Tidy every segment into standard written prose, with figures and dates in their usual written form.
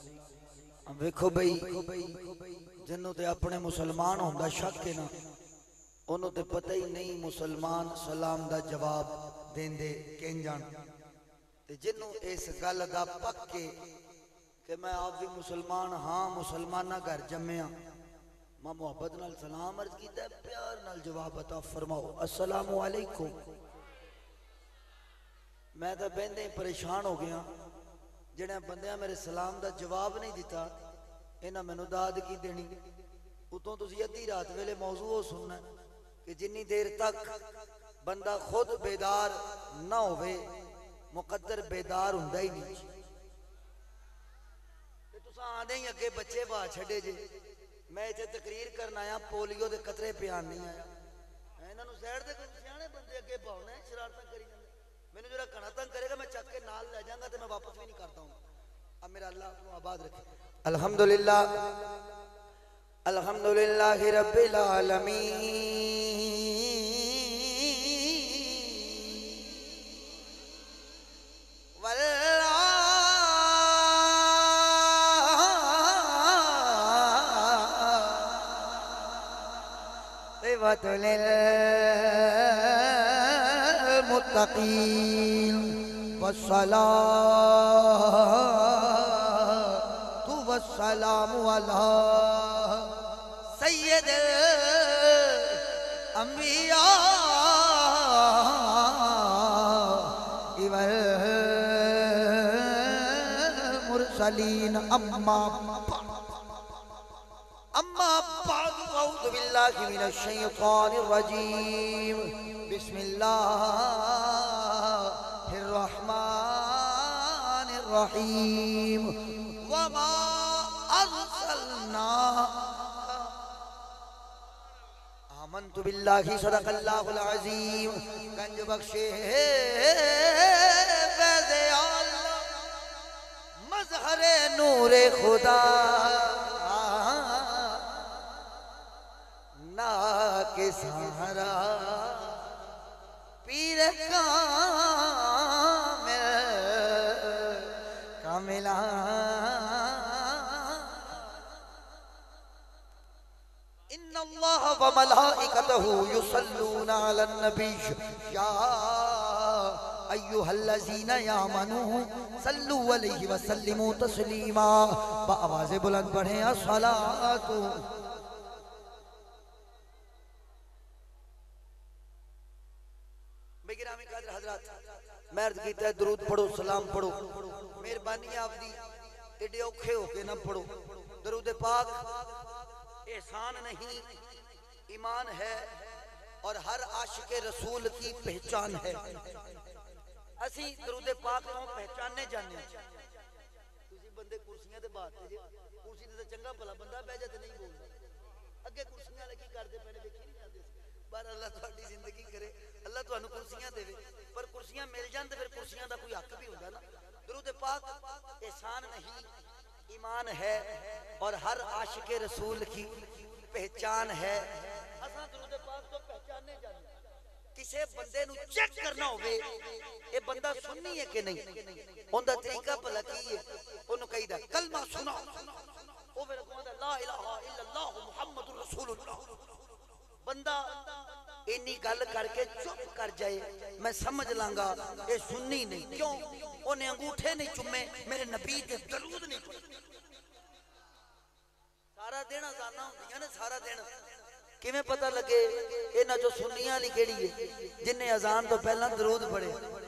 वेखो बई जिन्हों ते अपने मुसलमान होंदा शक है ना, उन्हों ते पता ही नहीं मुसलमान सलाम दा जवाब देंदे किं जान। ते जिन्हों इस गल दा पक्के कि मैं आप भी मुसलमान हाँ, मुसलमाना घर जम्मिया, मैं मुहब्बत नाल सलाम अर्ज कीता, प्यार नाल जवाब अता फरमाओ अस्सलामु अलैकुम। मैं तो बहते परेशान हो गया, जिन्हें बंदियां मेरे सलाम का जवाब नहीं दिता, इन्हें मैनू दाद की देनी। उतों तुसी अद्धी रात वेले मौजू हो सुनना कि जिन्नी देर तक बंदा खुद बेदार ना होवे, मुकद्दर बेदार हुंदा ही नहीं। तुसां आंदे ही अगे बच्चे पा छड़े जे, मैं इत्थे तकरीर करन आया, पोलियो के कतरे पियान नहीं आया। इन्होंने सैड के सियाणे बंदे अगे पाउना है, शरारतां करी जांदे। मैंने जो घना तंग करेगा मैं चक के नाल ले जाऊंगा, तो मैं वापस भी नहीं करता हूँ। अब मेरा अल्लाह अपनों आबाद रखे। अल्हम्दुलिल्लाह अल्हम्दुलिल्लाह रब्बिल आलमीन वल्लिल मुत्तकीन वस्सलातु वस्सलामु अला सय्यिदिल अंबिया वल मुरसलीन। अम्मा बाद अऊज़ु बिल्लाहि मिनश शैतानिर रजीम। बिस्मिल्लाहिर रहमानिर रहीम। वमा अर्सलना आमन्तु बिल्लाहि सदक़ल्लाहुल अज़ीम। गंज बख्शे फैज़े अल्लाह मज़हरे नूरे खुदा ना के सहारा पीर कामिला। इन्नल्लाह व मलाइकतहु युसल्लूना अलन नबी या अय्युहल्लज़ीना यामनू सल्लू अलैहि व सल्लिमू तस्लीमा। आवाज़ बुलंद पढ़ें अस्सलातु। मैं अर्ज कीता है दरूद पढ़ो, सलाम पढ़ो, मेहरबानी आपदी एडे औखे होके ना पढ़ो। दरूद पाक एहसान नहीं ईमान है और हर आशिक रसूल की पहचान है। असी दरूद पाक को पहचाने जाने। बंदे कुर्सियां ते बाते जे, कुर्सी ते चंगा भला बंदा बह जाए नहीं बोलता, अगे कुर्सियां वाले की करते पे देखी नहीं जाते। पर अल्लाह तुहाडी जिंदगी करे, अल्लाह तुहानू कुर्सियां देवे, पर कुर्सियां मिल जान ते फिर कुर्सियां दा कोई हक भी हुंदा ना। दरूद पाक एहसान नहीं ईमान है और हर आशिक रसूल की पहचान है। असां दरूद पाक तो पहचाने जाने। किसी बंदे नू चेक करना होवे ये बंदा सुन्नी है कि नहीं, उनका तरीका भला की है। उन्होंने कहीदा कलमा सुना, वो फिर कहता ला इलाहा इल्लल्लाह मुहम्मदुर रसूलुल्लाह। बंदा इन्नी गल करके चुप कर जाए, मैं समझ लांगा ये सुन्नी नहीं। क्यों? उन्हें अंगूठे नहीं चुमे, मेरे नबी के दरूद नहीं पढ़े। सारा दिन अजाना होंदियां ने, सारा दिन किवें पता लगे इन्हां चों सुन्नियां वाली केड़ी है जिन्हें अजान तो पहला दरूद पढ़े।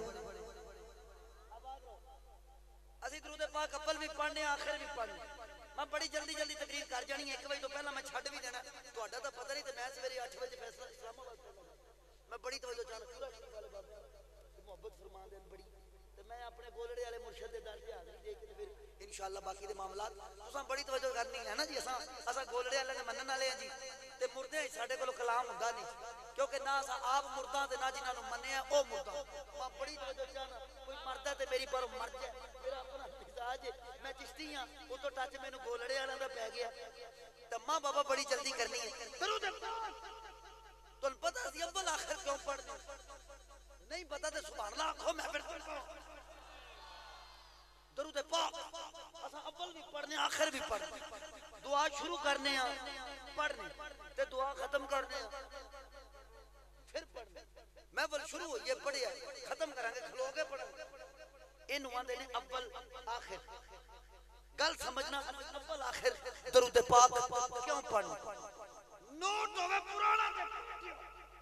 असीं दरूद पाक अव्वल भी पढ़ने आखिर भी पढ़ने। मैं बड़ी जल्दी जल्दी तकरीर कर जानी है, 1 बजे तो पहला मैं छड्ड भी देना। तुहाडा तो पता नहीं, तो मैं सवेरे 8 बजे फैसला इस्लामाबाद मैं बड़ी तवज्जो चाह पूरा मुहब्बत फरमा देन बड़ी। तो मैं अपने गोलड़े वाले मुर्शद के दर से हाजिरी दे के फिर इंशाअल्लाह बाकी के मामलात तुसां बड़ी तवज्जो करनी है ना जी। असां गोलड़े वाले ने मनन वाले हैं जी, ते मुर्दे साडे कोल कलाम हुंदा नहीं, क्योंकि ना असां आप मुर्दा ते ना जिन्हां नूं मन्निया ओ मुर्दा। मैं बड़ी तवज्जो चाहना, कोई मरदा ते मेरी पर मर जाए, मेरा अपना मिजाज है। मैं चिश्ती हां, उतो टच मैनूं गोलड़े वालियां दा पै गया। तम्मा बाबा बड़ी जल्दी करनी है। दरूद तुहानूं पता सी अव्वल आखिर क्यों पढ़दे नहीं पता तो सुभान अल्लाह आखो। मैं फिर दरूद पाक असां अव्वल भी पढ़ने आखिर भी पढ़ दुआ शुरू करने पढ़ने ते दुआ खत्म करने फिर पढ़ने महफिल शुरू हुई है पढ़िया खत्म करांगे खलो के पढ़ांगे इन आंदे ने अव्वल आखिर गल समझना अव्वल आखिर दरूद पाक क्यों पढ़ना नोट होवे पुराना ते पाटिया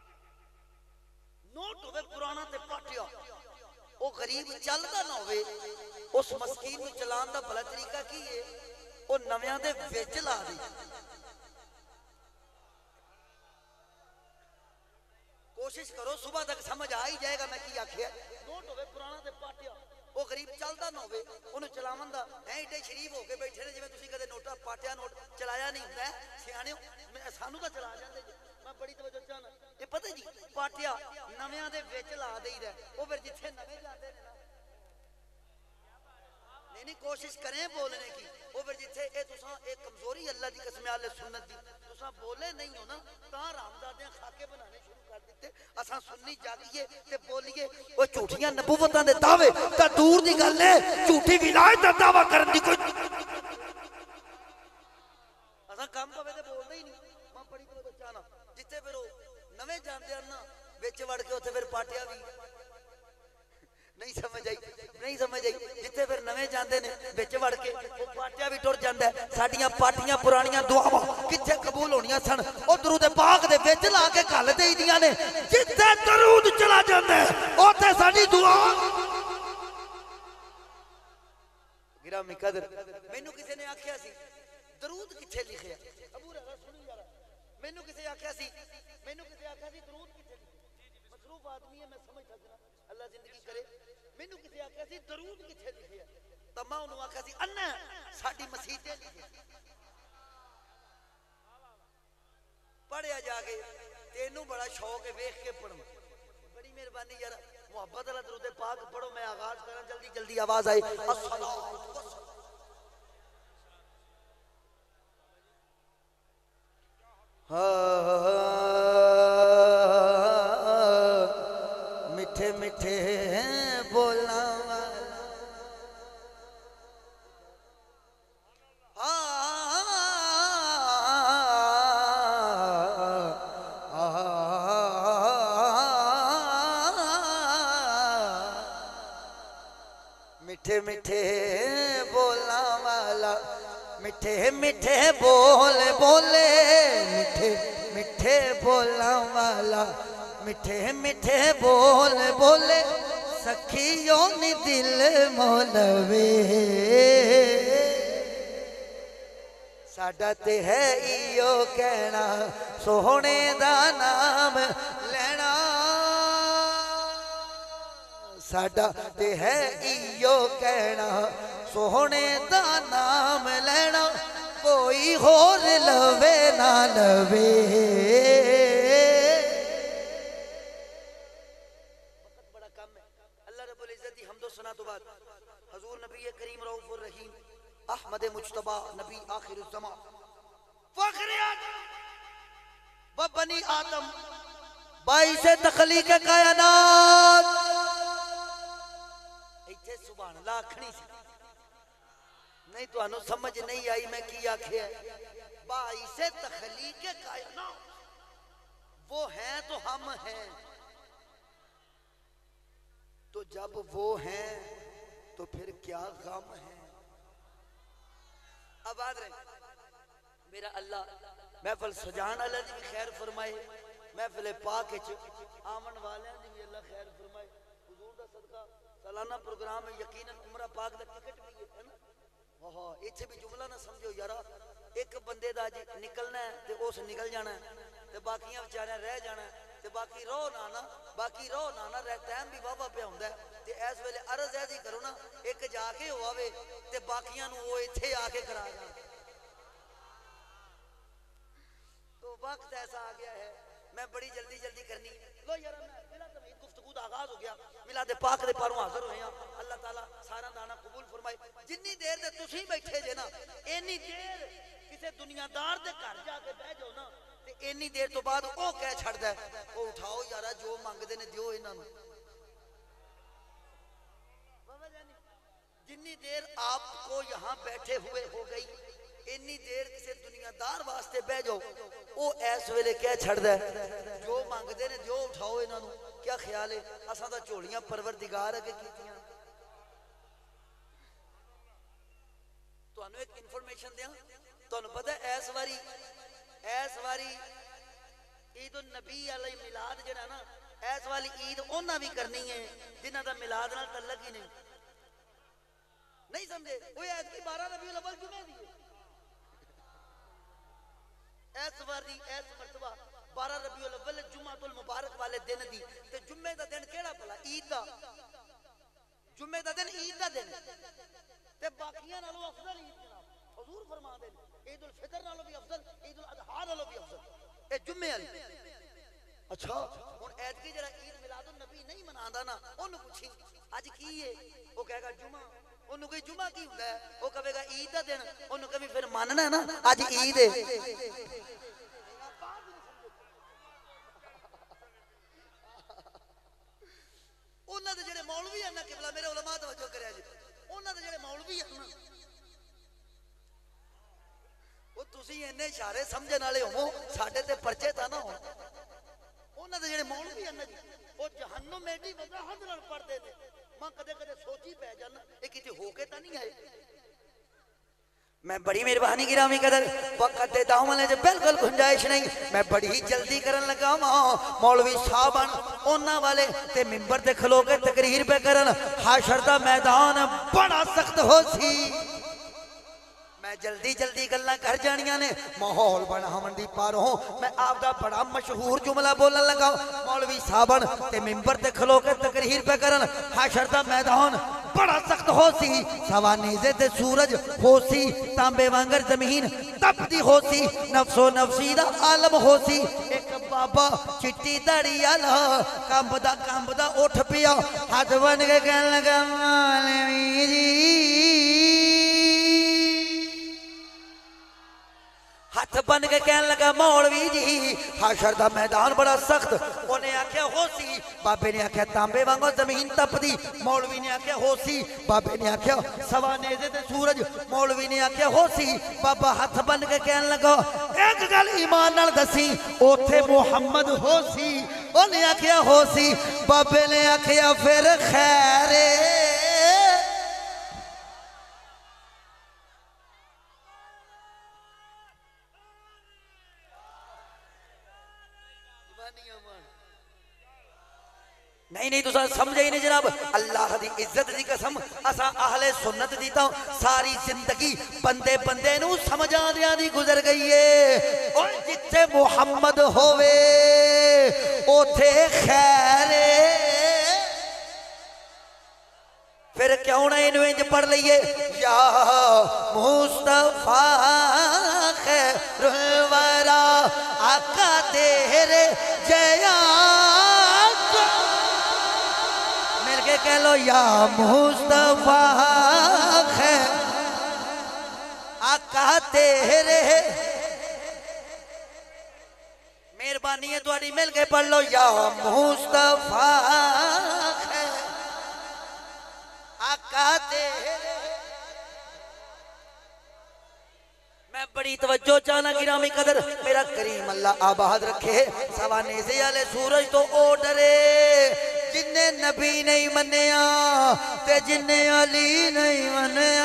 नोट होवे पुराना ते पाटिया ओ गरीब चलदा ना होवे उस मस्कीन नु चलान दा भला तरीका की है ओ नव्यां दे विच ला दे कोशिश करो सुबह तक समझ आ ही जाएगा मैं की आखिया नोट होवे पुराना ते पाटिया वो गरीब चलता ना होवे ओनु चलावन दा ऐ एडे शरीफ होके बैठे ने जिवें तुसीं कदे नोटा पाटिया नोट चलाया नहीं हुंदा सियाणियो मैं सानू तां चला जांदे जी मैं बड़ी तवज्जो चाहना ये पता जी पाटिया नव्यां दे विच ला देईदा ओ फिर जिथे नवे जांदे ने ना नहीं कोशिश करें बोलने की वो फिर जिथे ए तुसां एक कमजोरी अल्लाह दी कसम आले सुन्नत दी तुसां बोले नहीं हो ना तां रामजादे खाके बनाने शुरू कर दिते असां सुन्नी जागिए ते बोलिए ओ झूठियां नबूवतां दे दावे ता दूर दी गल है झूठी विलायत दा दावा करन दी कोई असां काम पवे ते बोलदे ही नहीं मैं बड़ी तो चाहना जिथे फिर ओ नवे जांदे ना विच वड़ के उथे फिर पाटिया भी नहीं समझ आई जिथे फिर नवे जांदे ने विच वड़ के वो पाटिया भी टुर जांदा है साडियां पाटियां पुरानियां दुआवां किथे कबूल होणियां सन ओ दरूद पाक दे विच ला के घल देईदियां ने जिथे दरूद चला जांदा है ओथे साडी दुआ गिरामी कदर मैनू किसी ने आख्या सी दरूद किथे लिखिया अबू हुरैरा सुनी जरा मैनू किसी आख्या सी दरूद किथे मसरूफ आदमी है मैं समझ सकदा अल्लाह जिंदगी करे मैनू किसी आख्या सी दरूद किथे लिखिया तां मैं उन्होंने आख्या सी अन्ना साडी मसीते लिखे पढ़िया जाके तेनू बड़ा शौक है वेख के पढ़ना बड़ी मेहरबानी यार मोहब्बत वाला दरूद पाक पढ़ो मैं आगाज करा जल्दी जल्दी आवाज आई मिठे मिठे बोलना मिठे मिठे बोलना वाला मिठे मिठे बोल बोले मिठे मिठे बोलना वाला मिठे मिठे बोल बोले सखियों नी दिल मोलवे साडा ते है इयो कहना सोहने दा नाम लेना साडा ते है इयो कहना सोहने दा नाम लेना कोई होर लवे ना लवे बड़ा कम है अल्लाह रब्बुल इज्जत दी हमदो सना तो बाद हुजूर नबी करीम रऊफुर रहीम अहमद मुज्तबा नबी आखिरुज ज़मा फखर आदम व बनी आदम बाइसे तखलीक कायनात इथे सुभान अल्लाह आखनी सी नहीं तो समझ नहीं आई मैं की आख्या बाइसे तखलीक कायनात वो हैं तो हम हैं तो जब वो हैं तो फिर क्या गम है आबाद रहे मेरा अल्लाह महफिल सजान वाले दी भी खैर फरमाए महफिल पाक आमन वाले दी भी अल्लाह खैर फरमाए हुजूर दा सदका सालाना प्रोग्राम है यकीनन उमरा पाक दा टिकट भी है ना वाह इत्थे भी जुमला ना समझो यारा एक बंदे दा अज निकलना है ते उस निकल जाना है ते बाकियां बेचारे रह जाना है ते बाकी रो ना टाइम भी वावा पे हुंदा है ते इस वेले अर्ज ऐसी करो ना एक जाके होवे ते बाकियां नु वो इत्थे आके करा जाए तो वक्त ऐसा आ गया है मैं बड़ी जल्दी जल्दी करनी लो यार मेरा तमीद गुफ्तगू दा आगाज हो गया मिलाद पाक दे पारों हाजिर होए हैं अल्लाह ताला सारा दाना कबूल फरमाए जिन्नी देर दे तुसीं बैठे जे ना इन्नी देर किसी दुनियादार दे घर जाके बैठ जाओ ना ते इन्नी देर तो बाद वो कह छड़दा है ओ उठाओ यारा जो मंगदे ने दियो इन्हां नूं जिन्नी देर आपको यहाँ बैठे हुए हो गई इन्नी देर किसी दुनियादार वास्ते बह जाओ वो इस वेले कह छड़दा जो मंगते ने जो उठाओ इन्हों क्या ख्याल है असां तां झोलियां परवरदिगार अगे कीतियां। तुहानू एक इन्फॉर्मेशन दियां तुहानू पता है इस वारी ईद उन नबी अलैहि मिलाद जिहड़ा ना इस वाली ईद उन्हां भी करनी है जिन्हां दा मिलाद नाल तल्लक ही नहीं समझे। वो ऐतकी 12 रबीउल अव्वल जुमे दी इस बारी इस मरतबा 12 रबीउल अव्वल जुम्मतुल मुबारक वाले दिन दी ते जुम्मे दा दिन केड़ा भला ईद दा जुम्मे दा दिन ईद दा दिन ते बाकियां नालों अफजल ईद जनाब हुजूर फरमाते हैं ईद उल फितर नालों भी अफजल ईद उल अज़हा नालों भी अफजल ए जुम्मे वाली। अच्छा हुन ऐतकी जरा ईद मिलादुन नबी नहीं मनांदा ना ओनू पुछी अज की है वो कहेगा जुमा ओनू कोई जुमा की हुंदा है वो कहेगा ईद दा दिन ओनू कभी फिर मानना है ना अज ईद है। उन्हां दे जेड़े मौलवी हैं ना किबला मेरे उलमा तवज्जो करया जी उन्हां दे जेड़े मौलवी हैं ना वो तुसी इन्ने इशारे समझण वाले होवो साडे ते परचे ता ना हो उन्हां दे जेड़े मौलवी हैं ना जी वो जहन्नुम एडी वजाहत नाल पढ़दे ने मैं कदे कदे सोची पै जाना ये किते होके ता नहीं आए। मैं बड़ी मेहरबानी गिरामी कदर वक्त दे दामन च बिल्कुल गुंजाइश नहीं मैं बड़ी जल्दी करन लगा मौलवी साहबान उन्हां वाले ते मिंबर ते खलो के तकरीर पे करन हाशर दा मैदान बड़ा सख्त हो सी मैं जल्दी जल्दी गल्लां कर जानियां ने माहौल बनावन दी पारों मैं आपदा बड़ा मशहूर जुमला बोलन लगा मौलवी साहबान ते मिंबर ते खलो के तकरीर पे करन हाशर दा मैदान बड़ा सख्त हो सी सवा नेज़े ते सूरज हो सी तांबे वांगर जमीन तपदी हो सी नफ्सो नफसी दा आलम हो सी एक बाबा चिट्टी दाढ़ी आला कंबदा उठ पिया हाथ बन के कहन लगा मौलवी जी हाथ बन के कहन लगा मौलवी जी हाशर दा मैदान बड़ा सख्त उन्हें आख्या हो सी बाबे ने आख्या तांबे वांगो जमीन तपदी मौलवी ने आख्या हो सी बाबे ने आख्या सवा नेज़े ते सूरज मौलवी ने आख्या हो सी बाबा हाथ बन के कहन लगा एक गल ईमान नाल दसी ओथे मुहम्मद हो सी उन्हें आख्या हो सी बाबे ने आख्या फिर खैर नहीं नहीं तुसा समझे ही नहीं जनाब अल्लाह दी इज्जत दी कसम असा अहले सुन्नत दी तो सारी जिंदगी बंदे बंदे नू समझांदियां दी गुजर गई है और जिथे मुहम्मद होवे ओथे खैर फिर क्यों ना इनू इंज पढ़ लईए या मुस्तफा खैरुल वरा आका तेरे जया कह लो या मुस्तफा है आका तेरे मेहरबानी है तुम्हारी मिल के पढ़ लो या मुस्तफा है आका तेरे। मैं बड़ी तवज्जो चाहना गिरामी कदर मेरा करीम अल्लाह आबाद रखे सवा नेज़े वाले सूरज तो ओ डरे जिन्ने नबी नहीं मन्या ते जिन्ने अली नहीं मन्या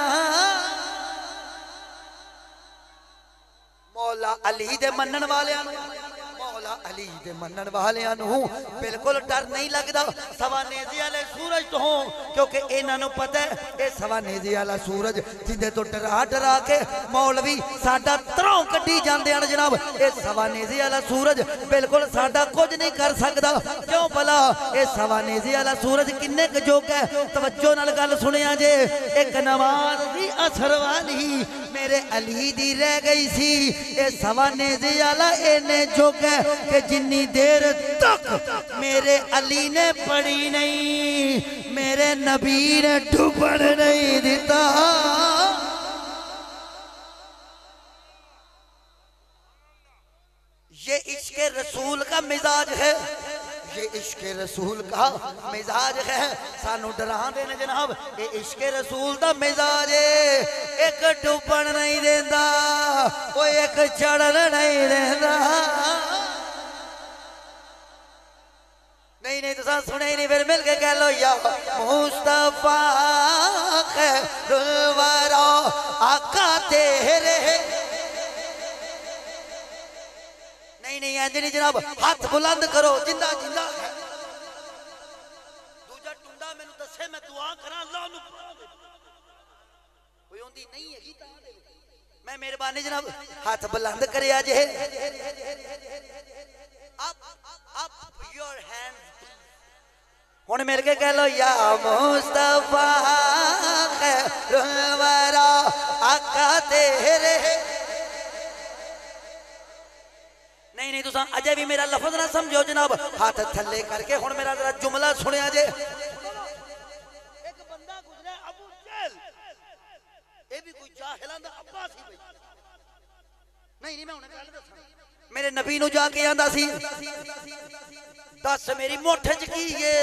मौला अली दे मनन वालियां मौला अली दे मनन वालियां बिल्कुल डर नहीं लगता सवा नेज़े वाले सूरज तो क्योंकि इन्हां नूं पता है ये सवा नेज़े वाला सूरज जिंदे तो डरा डरा के मौलवी साडा तरों कड्डी जांदे हन जनाब ये सवा नेज़े वाला सूरज बिल्कुल साडा कुछ नहीं कर सकता क्यों भला ये सवा नेज़े वाला सूरज किन्ने क जोग है तवज्जो नाल गल सुनिया जे एक नमाज दी असर वाली मेरे अली दी रह गई सी ये सवा नेज़े वाला इन्ने जोग है कि जिन्नी देर तक मेरे अली ने पढ़ी नहीं मेरे नबी ने डूबन नहीं दिता। ये इश्क़े रसूल का मिजाज है ये इश्क रसूल का मिजाज है सानू डरा देने जनाब ये इश्क रसूल का मिजाज है एक डुबन नहीं देता वो एक चढ़न नहीं देता नहीं नहीं तुसा सुने ही नहीं फिर मिल के कह लो या मुस्तफा खैरुलवरा आका तेरे नहीं नहीं ऐसे नहीं जनाब हाथ बुलंद करो जिंदा जिंदा है दूजा टुंडा मैनू दसे मैं दुआ करा अल्लाह नु कोई ओंदी नहीं है ता मैं मेहरबानी जनाब हाथ बुलंद करया जे अप योर हैंड हुण मिल के कह लो या मुस्तफा खैरुलवरा आका तेरे नहीं नहीं तुसा अजय भी मेरा लफ्ज ना समझो जनाब हाथ थले करके हुण मेरा जरा जुमला सुनिया जे एक बंदा गुजरे अबू जहल ए भी कोई जाहिलां दा अब्बा सी भाई नहीं नहीं मैं हुणे गल दसां मेरे नबी नु जाके आंदा सी दस मेरी मोठ च की है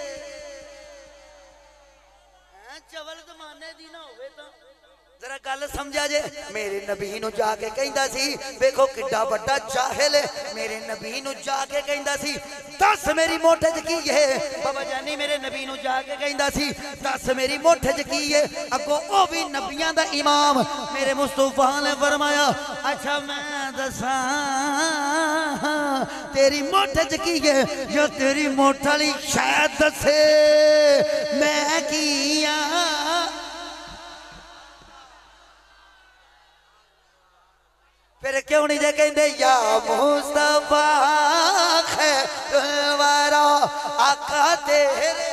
चवल जमाने दी ना होवे तां जरा गल समझा जे मेरे नबी नु जाके कहंदा सी देखो किड्डा बड़ा जाहिल है मेरे नबी नु जाके कहंदा सी दस मेरी मोठे च की है बाबा जानी मेरे नबी नु जाके कहंदा सी दस मेरी मोठे च की है अगो ओ भी नबियां दा इमाम मेरे मुस्तफा ने फरमाया अच्छा मैं दसा तेरी मोठे च की है जो तेरी मोठ वाली शायद दसे मैं किया फिर क्यों नहीं जे कहते या मुस्तफा खैरुलवरा आका तेरे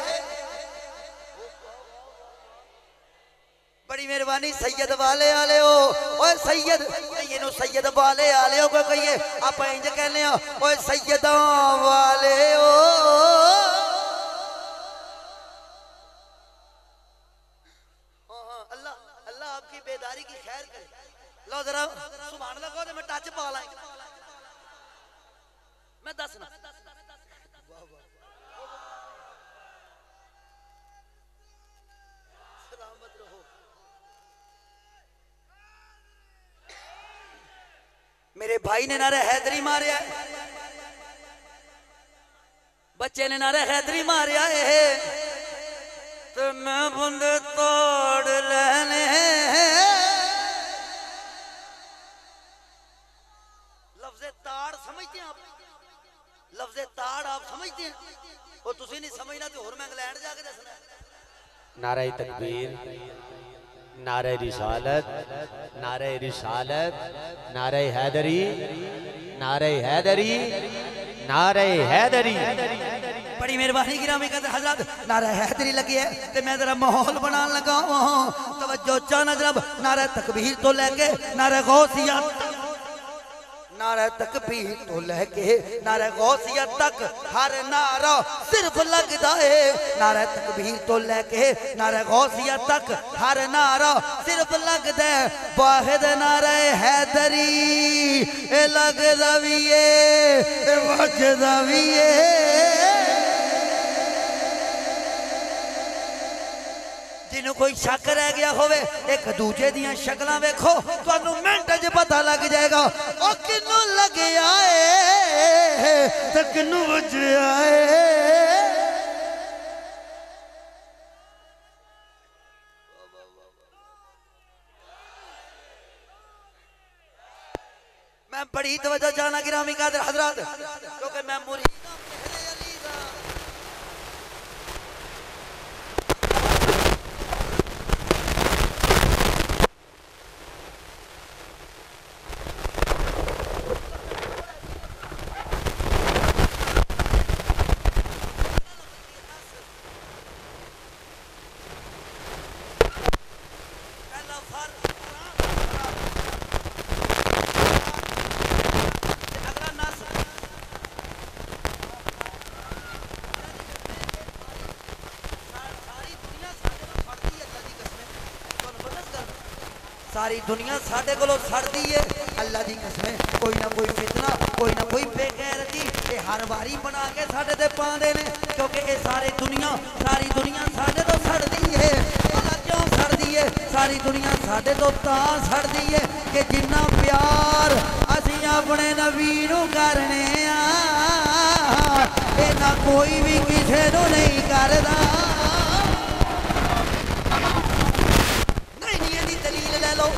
बड़ी मेहरबानी सैयद वाले आले हो ओए सैयद इनु सैयद वाले आले हो कोई कहिए आप इंज कहने ओए सैयदा वाले हो अल्लाह अल्लाह आपकी बेदारी की खैर करे लो जरा सुभान अल्लाह कहो मैं टच पा ला मैं दसना सलामत रहो मेरे भाई ने नारे हैदरी मारिया बच्चे ने नारे हैदरी मारिया तो मैं बंदे तोड़ लेने ताड़ समझते हैं आप लफ्ज़े ताड़ आप समझते हैं वो तुसी नहीं समझना तो और मैं इंग्लैंड जाके दसना नारे तकबीर नारे रिसालत नारे रिसालत नारे हैदरी नारे हैदरी नारे हैदरी बड़ी मेहरबानी गिरामी कहते हजरत नारे हैदरी लगी है ते मैं जरा माहौल बनाने लगा तवज्जो चाहना जनाब नारे तकबीर तो लेके नारे गौसिया नारा तकबीर तो लेके नारा गौसिया तक हर नारा सिर्फ लगता है नारा तकबीर तो लेके नारा गौसिया तक हर नारा सिर्फ लगता है वाहिद नारा हैदरी ए लगदा भी है वजदा भी है जिन्हों कोई शक रह गया होवे एक दूजे दियां शक्लां वेखो तुहानू मिंट च पता लग जाएगा ओ किन्नू लगया है ते किन्नू वजया है मैं बड़ी तवज्जो चाहना गिरामी कादर हजरत क्योंकि मैं मुरीद सारी दुनिया साडे कोलों सड़दी है। अल्लाह दी कसम कोई ना कोई फितना कोई ना कोई बेगैरती ये हर बारी बना के साडे ते पांदे ने, क्योंकि ये सारी दुनिया साडे तो सड़दी है। अल्लाह क्यों सड़दी है? सारी दुनिया साडे तो तां सड़दी है कि जिन्ना प्यार असीं अपने नबी नूं करने आ ना कोई भी किसे नूं नहीं करदा। नहीं नहीं दलील ले लो।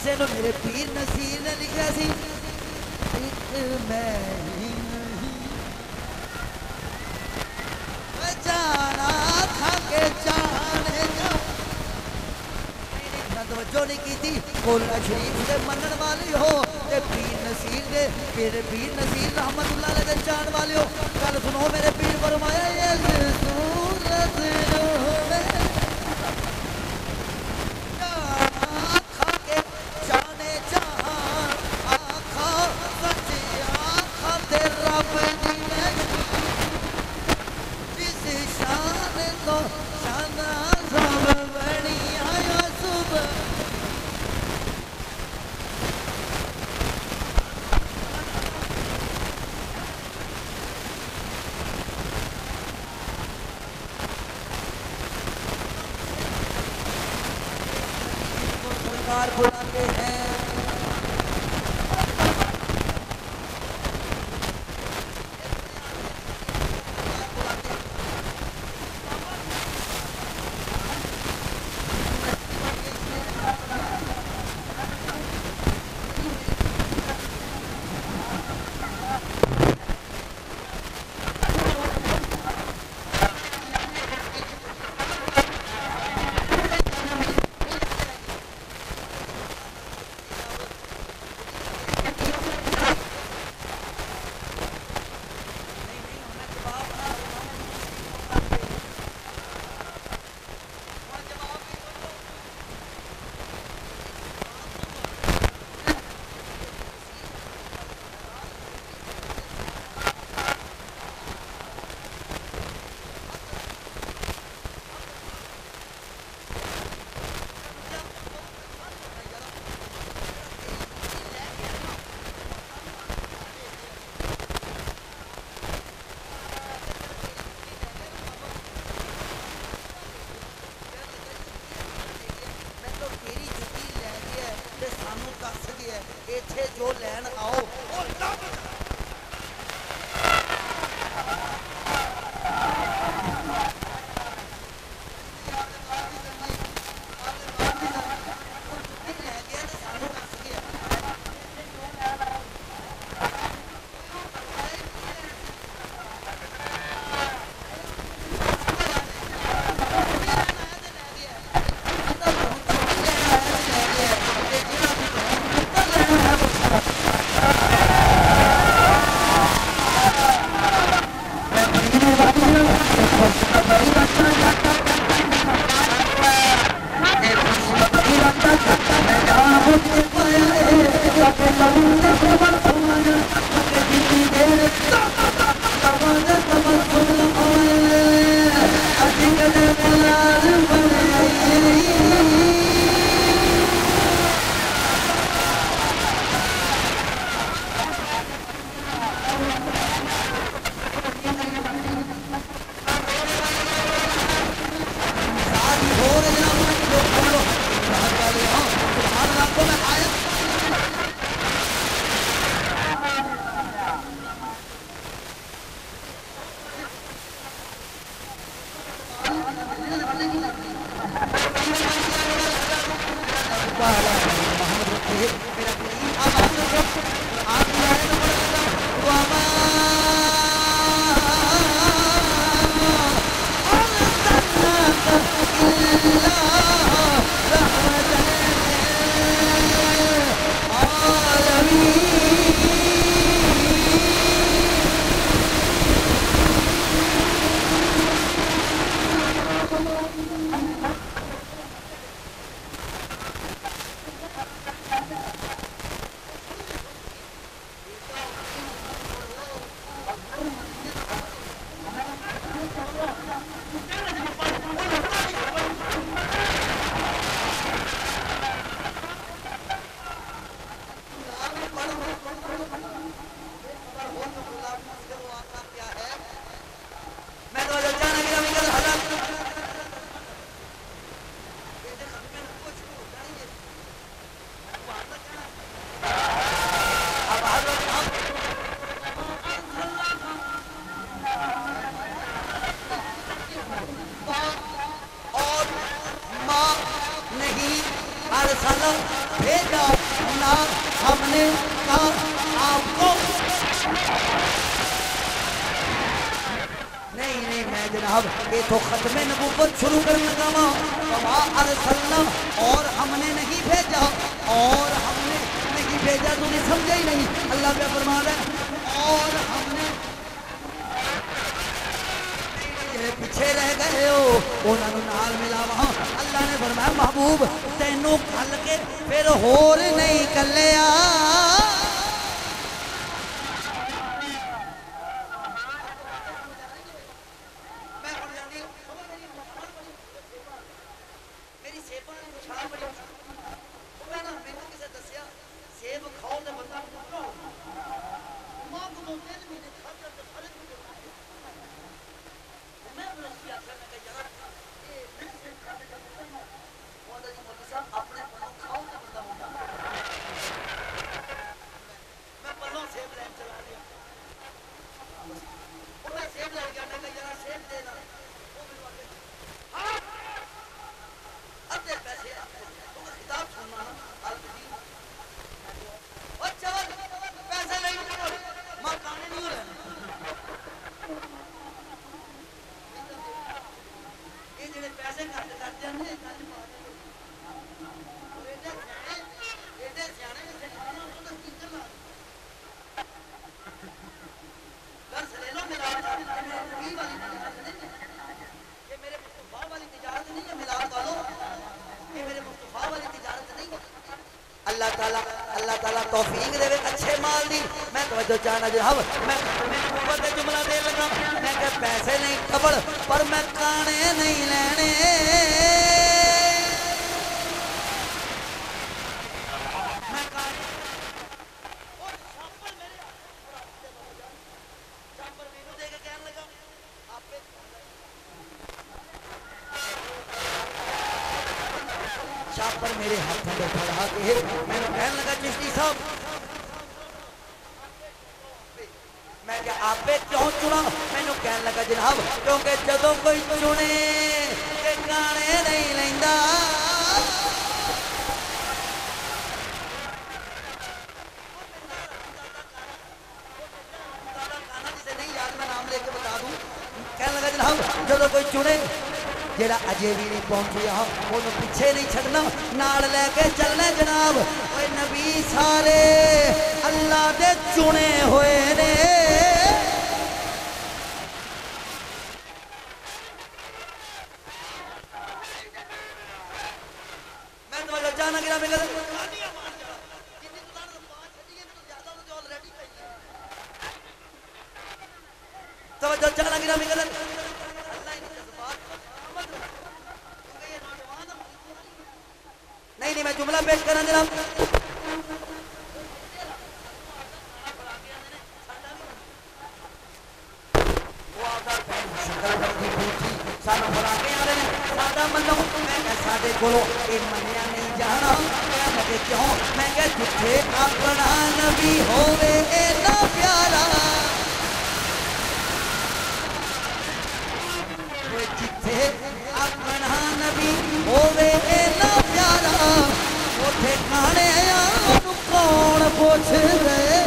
किसे नु मेरे पीर नसीर ने लिखा सी एक मैं ही नहीं मैं जाना था के जाने जा तवज्जो नहीं की थी कोला शरीफ से मनन वाले हो ते पीर नसीर दे मेरे पीर नसीर रहमतुल्लाह अलैह दे जान वाले हो कल सुनो मेरे पीर फरमाया ये सूरत में आँखा के जाने जहां आँखा सच्ची आँखा ते रब दी मैं जिस शान को शाना सब बनी आया सुबह सरकार बुलाते हैं जो लैन आओ ना हमने कहा आपको नहीं नहीं मैं जनाब ये तो खत्म नबूवत शुरू करने लगा वहाँ अरसलना और हमने नहीं भेजा और हमने नहीं भेजा तुझे समझा ही नहीं अल्लाह पे फरमान है और हमने पीछे रह गए हो उन्होंने नाल मिला वहाँ अल्लाह ने फरमाया महबूब तेनों कल के फिर होर नहीं कलिया अल्लाह ताला तौफीक देवे अच्छे माल दी मैं तवज्जो चाहना जनाब मैं नबूवत जुमला दे लगा मैं के पैसे नहीं खबड़ पर मैं काने नहीं लेने मैं काने और शापर मेरे शापर मेनू दे के कहने लगा आपे शापर मेरे हाथों में फड़ा के मैंने कहने लगा चिश्ती साहब मैं क्या आपे क्यों चुना मैंने कहने लगा जनाब क्योंकि जदों कोई चुने के गाने नहीं लेंदा नहीं याद मैं नाम लेके बता दूं कहने लगा जनाब जदों कोई चुने जेड़ा अजे भी नहीं पहुंचिया ओनू पीछे नहीं छड़ना नाल लेके चलना जनाब ओए नबी सारे अल्लाह दे चुने हुए ने मैं तो जाना गिरा मैं तवज्जो जाना गिरा मैं नहीं मैं जुमला पेश करा जनाब सानू बुला के आ रहे हैं सादा मनो मैं साडे कोलो ए मनिया नहीं जाना मैं क्यों मैं कह जिथे अपना नबी होवे इतना प्यारा जिथे अपना नबी होवे इतना प्यारा उथे खाने कौन पूछ गए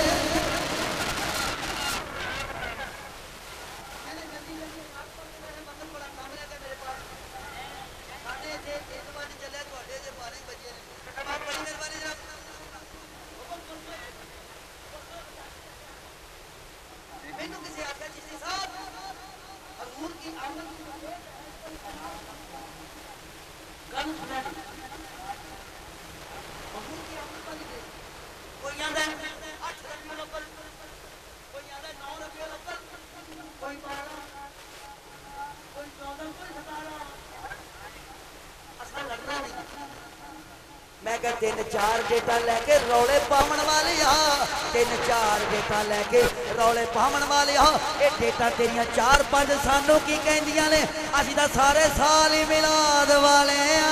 मैं क्या 3-4 डेटा लैके रौले पावन वाले आ 3-4 डेटा लैके रौले पावन वाले आ ये डेटा तेरिया 4-5 सानू की कहंदियां ने असीं तां सारे साल ही मिलाद वाले आ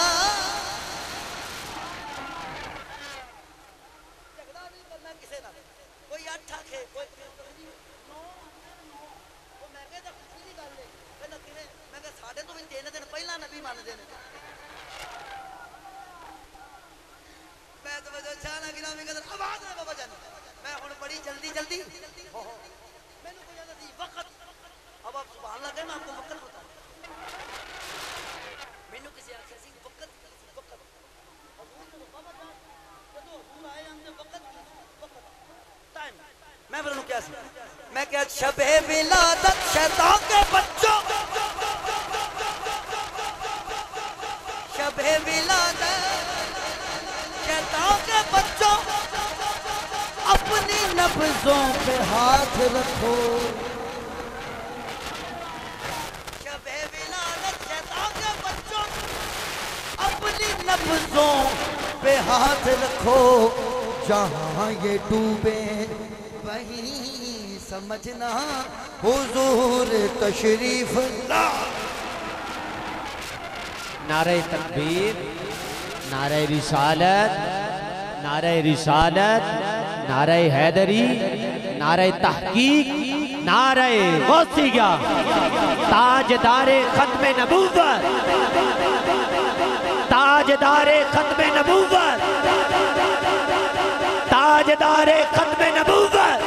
झगड़ा नहीं करना किसे नाल कोई 8 आखे कोई 9 मैं कहता खुशी दी गल है कहंदा किवें मैं कह साडे तो भी 3 दिन पहला नबी मनदे ने मैं तो अच्छा ना गिरामी कदर आवाज ना बाबा जान मैं हुन बड़ी जल्दी जल्दी मैंने कोई याद नहीं वक्त अब आप सुभान अल्लाह कहें मैं आपको वक्त बताऊं मैंने किसी आख्या सी वक्त बाबा जान जदों हुजूर आए हमने वक्त टाइम मैं बोलूं क्या सी मैं क्या शबे विलादत शैतान के बच्चों शबे विलादत शैतान के बच्चों अपनी नब्ज़ों पे हाथ रखो शबे विलादत शैतान के बच्चों अपनी नब्ज़ों पे हाथ रखो जहां ये डूबे वहीं समझना हुजूर तशरीफ ला नारे तकबीर नारे रिसालत नारे रिसालत नारे हैदरी नारे तहकीक नारे गौसिया ताजदारे खत्मे नबूवत ताजदारे खत्मे नबूवत ताजदारे खत्मे नबूवत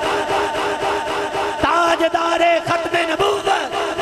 ताजदारे खत्मे नबूवत।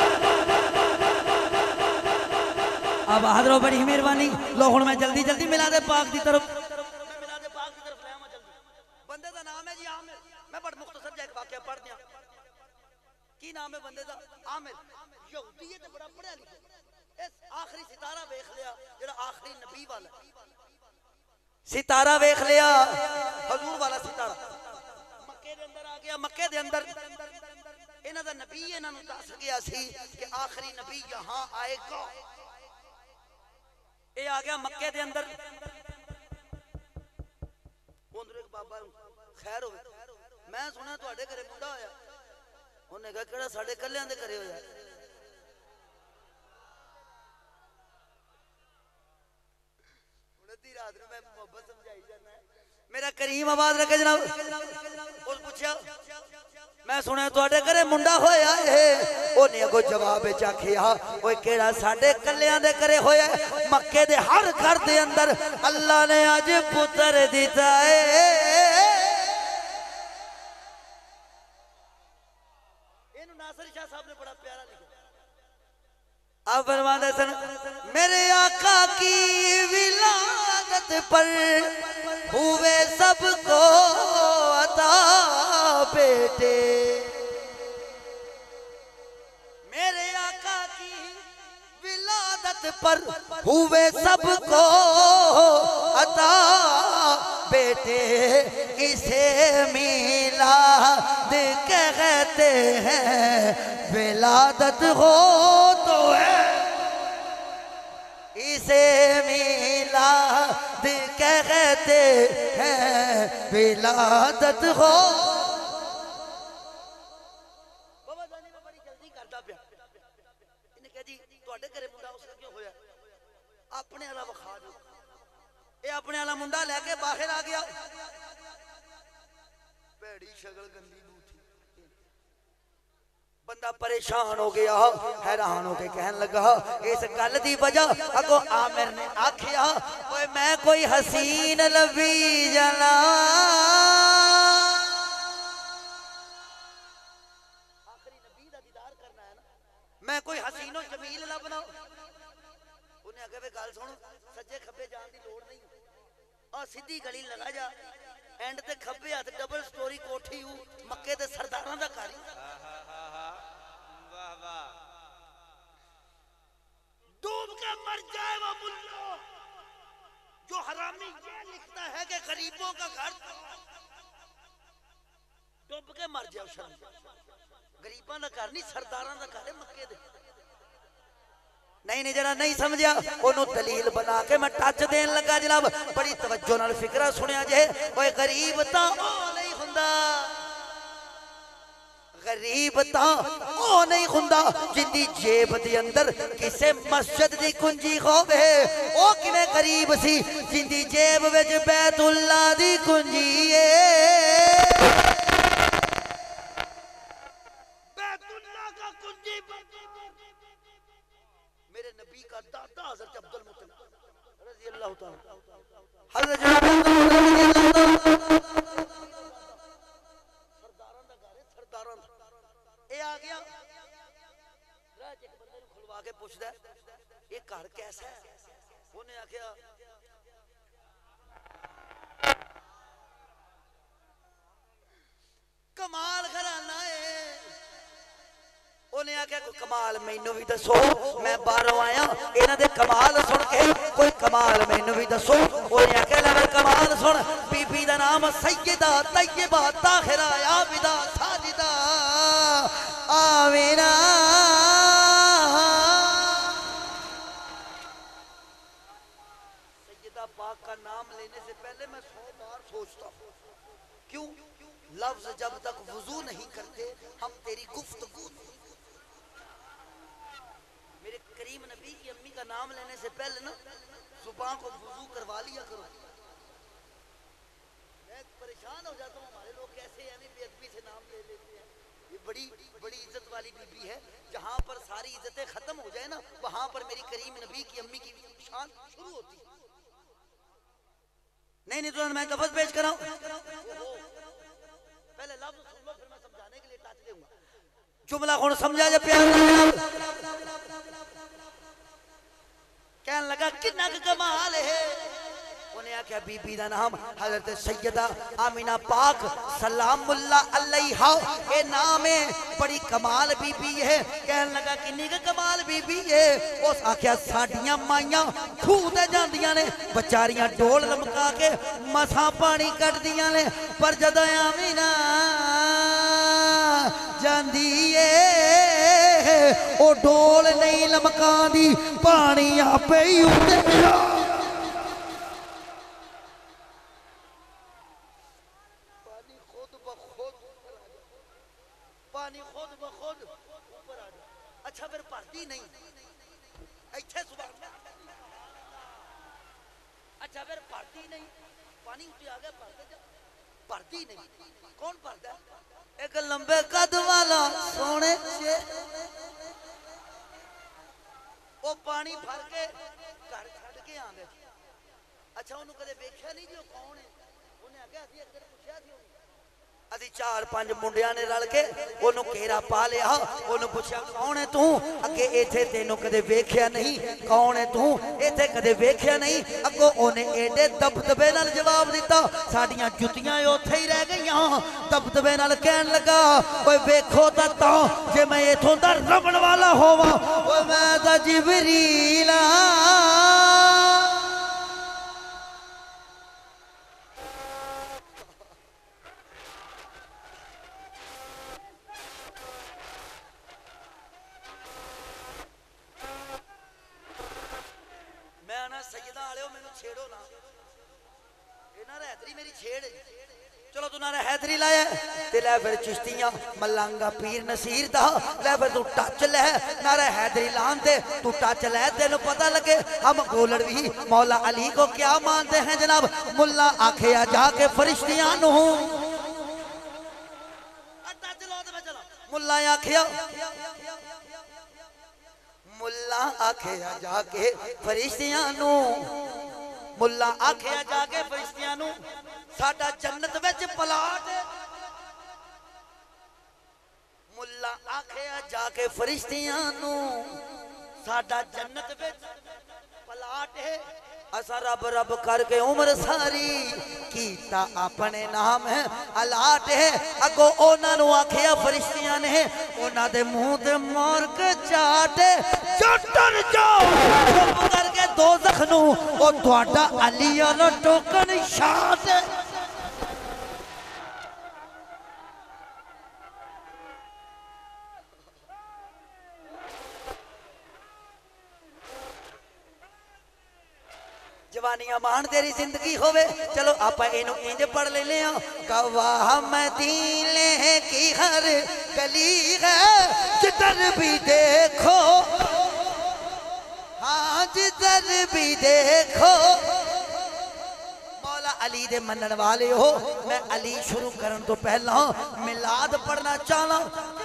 अब हाजरो बड़ी मेहरबानी लो हुण मैं जल्दी जल्दी मिलादे पाक की तरफ मिलादे पाक की तरफ लाया जल्दी बंदे दा नाम है जी आमिर मैं बड़ा मुख्तसर जा एक वाकया पढ़ दिया की नाम है बंदे दा आमिर यहूदी है ते बड़ा पढ़िया लिखिया इस आखिरी सितारा देख लिया जेड़ा आखिरी नबी वाला सितारा देख लिया हुजूर वाला सितारा मक्के दे अंदर आ गया मक्के दे अंदर इन्हां दा नबी इन्हां नूं दस गया सी कि आखिरी नबी यहां आएगा ये आ गया मक्के दे अंदर उधर एक बाबा खैर हो मैं सुना तुहाडे घरे मुंडा होया उन्हें कहा केड़ा साडे कल्लियां दे घरे होया उन्हें रात में मैं मोहब्बत समझाई जाना है मेरा करीम आवाज रखे जनाब उस पूछा मैं सुने तुहाडे घरे मुंडा होया है ओने अगो जवाब विच आखिया ओए केड़ा साडे कल्लियां दे घरे होया मक्के दे हर घर दे अंदर अल्लाह ने अज पुत्र दिता है इनु नासिर शाह साहब ने बड़ा प्यारा लिखा अब फरमाते सन मेरे आका की विलादत पर हुए सबको अता बेटे मेरे आका की विलादत पर हुए सबको अता बेटे इसे मिलाद कहते हैं विलादत हो तो है इसे मिलाद कहते हैं विलादत हो बाबा जानी मैं बड़ी जल्दी करता पिया इन्हें कह जी ਤੁਹਾਡੇ ਘਰੇ मुंडा उस क्यों होया अपने वाला विखा दो ये अपने वाला मुंडा लेके बाहर आ गया भैड़ी शक्ल गंदी बूथी बंदा परेशान हो गया हैरान होके कहन लगा इस गल दी वजह अगो आमिर ने आखिया ओए मैं कोई हसीन लवी जना आखिरी नबी दा दीदार करना है ना मैं कोई हसीनो जमील लबना उन्हें आगे वे गल सुन सज्जे खब्बे जान दी लोड़ नहीं आ सीधी गली लगा जा एंड ते खब्बे हाथ डबल स्टोरी कोठी मक्के दे सरदारां दा घर डूब के मर जाए वो मुल्लो जो हरामी ये लिखता है कि गरीबों का घर डूब के मर जाए शर्म गरीबों का घर नहीं सरदारां दा घर है मक्के दे नहीं नहीं जरा नहीं समझा ओनू दलील बना के मैं टच देन लगा जनाब बड़ी तवज्जो नाल फिकरा सुनिया जे ओए गरीब तां ओ नहीं हुंदा गरीब तां ओ नहीं हुंदा जिंदी जेब दे अंदर किसे मस्जिद दी कुंजी होवे ओ किने गरीब सी जिंदी जेब विच बैतुल्लाह दी कुंजी है बैतुल्लाह का कुंजी मेरे नबी का दादा हज़रत अब्दुल मुत्तलिब रज़ी अल्लाह तआला हज़रत घर कैसा है? उन्हें आख्या कमाल घराना है। उन्हें आख्या कोई कमाल मैनू भी दसो, मैं बाहरों आया इन्हां दे कमाल सुन के कोई कमाल मैनू भी दसो। उन्हें आख्या ले कमाल सुन, बीबी दा नाम सैयदा तैयबा ताहिरा आबिदा साजिदा आमिना। सैयदा पाक का नाम लेने से पहले मैं 100 बार सोचता हूँ। क्यों? लफ्ज जब तक वुजू नहीं करते हम तेरी गुफ्तगू। मेरे करीम नबी की अम्मी का नाम लेने से पहले ना जुबान को वुजू करवा लिया करो। मैं परेशान हो जाता हूँ, हमारे लोग कैसे यानी बेअदबी से नाम ले लेते हैं। ये बड़ी बड़ी इज्जत वाली बीबी है, जहाँ पर सारी इज्जतें खत्म हो जाए ना वहां पर मेरी करीम नबी की अम्मी की शान शुरू होती है। नहीं तो मैं लफ्ज पेश कराऊं। पहले लफ्ज सुन लो फिर मैं समझाने के लिए टच दूंगा। जुमला कौन समझा जा प्यार कहने लगा कितना कमाल है। उन्हें आख्या बीबी दा नाम हजरत सैयदा आमिना पाक सलामुल्लाह अलैहा ए नाम है, बड़ी कमाल बीबी है। कहने लगा किन्नी कमाल बीबी है। उस आख्या साडियां माइयां खूह ते जांदियां ने बेचारियां डोल लमका के मसा पानी कटदियां ने, पर जदों आमिना जांदी है ओ डोल नहीं लमकांदी, पानी आपे ही उठे। पानी खुद ब खुद ऊपर आ जाए। अच्छा फिर भरती नहीं इत्थे सुबह। अच्छा फिर भरती नहीं, पानी ऊपर आ गया भरती नहीं। कौन भरता है? एक लंबे कद वाला सोने से वो पानी भर के घर छड़ के आंदे। अच्छा उन्होंने कदे वेख्या नहीं जी कौन है? उन्हें आख्या असीं अगर पुछया सी अभी 4-5 मुंडिया ने रल के ओनू घेरा पा लिया। ओनू पूछा कौन है तू? अगे इथे तेनू कदे वेख्या नहीं। कौन है तू? इथे कदे वेख्या नहीं। अगो ओने एडे दबदबे नाल जवाब दिता साडियां जुतियां उत्थे ही रह गईयां। दबदबे नाल कहन लगा ओए वेखो ता जे मैं इथों दा रमण वाला होवां, ओए मैं तां जिबरील चलो तू नारा हैदरी लाया ते लै फिर चिश्तियां मलंगा पीर नसीर दा लै फिर तू टच लै नारा हैदरी लान दे तू टच लै तेन पता लगे हम गोलड़ भी मौला अली को क्या मानते हैं जनाब। मुल्ला आखिया जाके फरिश्तियां नु मुल्ला आखिया जाके फरिश्तियां नु मुल्ला आखिया जाके फरिश्तियां नु साडा जन्नत विच पलाट। मुल्ला आखिया जाके फरिश्तियां नु साडा जन्नत विच पलाट है। असा रब रब करके उम्र सारी कीता अपने नाम है अलाट है। अगो ओना नु आखिया फरिश्तियां ने ओना दे मुंह ते मार के चाटे चटन जाओ चुप करके दोज़ख नु ओ तुहाडा अली वाला टोकन शाट। जवानियां मान तेरी जिंदगी होवे। चलो आप इनू इंज पढ़ लेने गवाह मदीने की हर गली है जिधर भी देखो, हाँ जिधर भी देखो। मौला अली दे मनन वाले हो। मैं अली शुरू करन तो पहला मिलाद पढ़ना चाहना।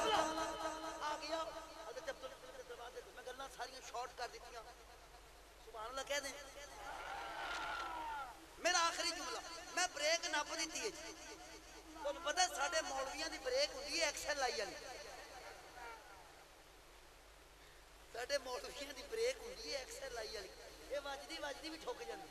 मेरा आखिरी जुमला मैं ब्रेक नप दी है। तुम पता साडे मौलवियां दी ब्रेक होंदी है एक्सेल लाई वाली। साडे मौलवियां दी ब्रेक हुंदी है एक्सेल लाई वाली ये वजदी भी ठुक जांदी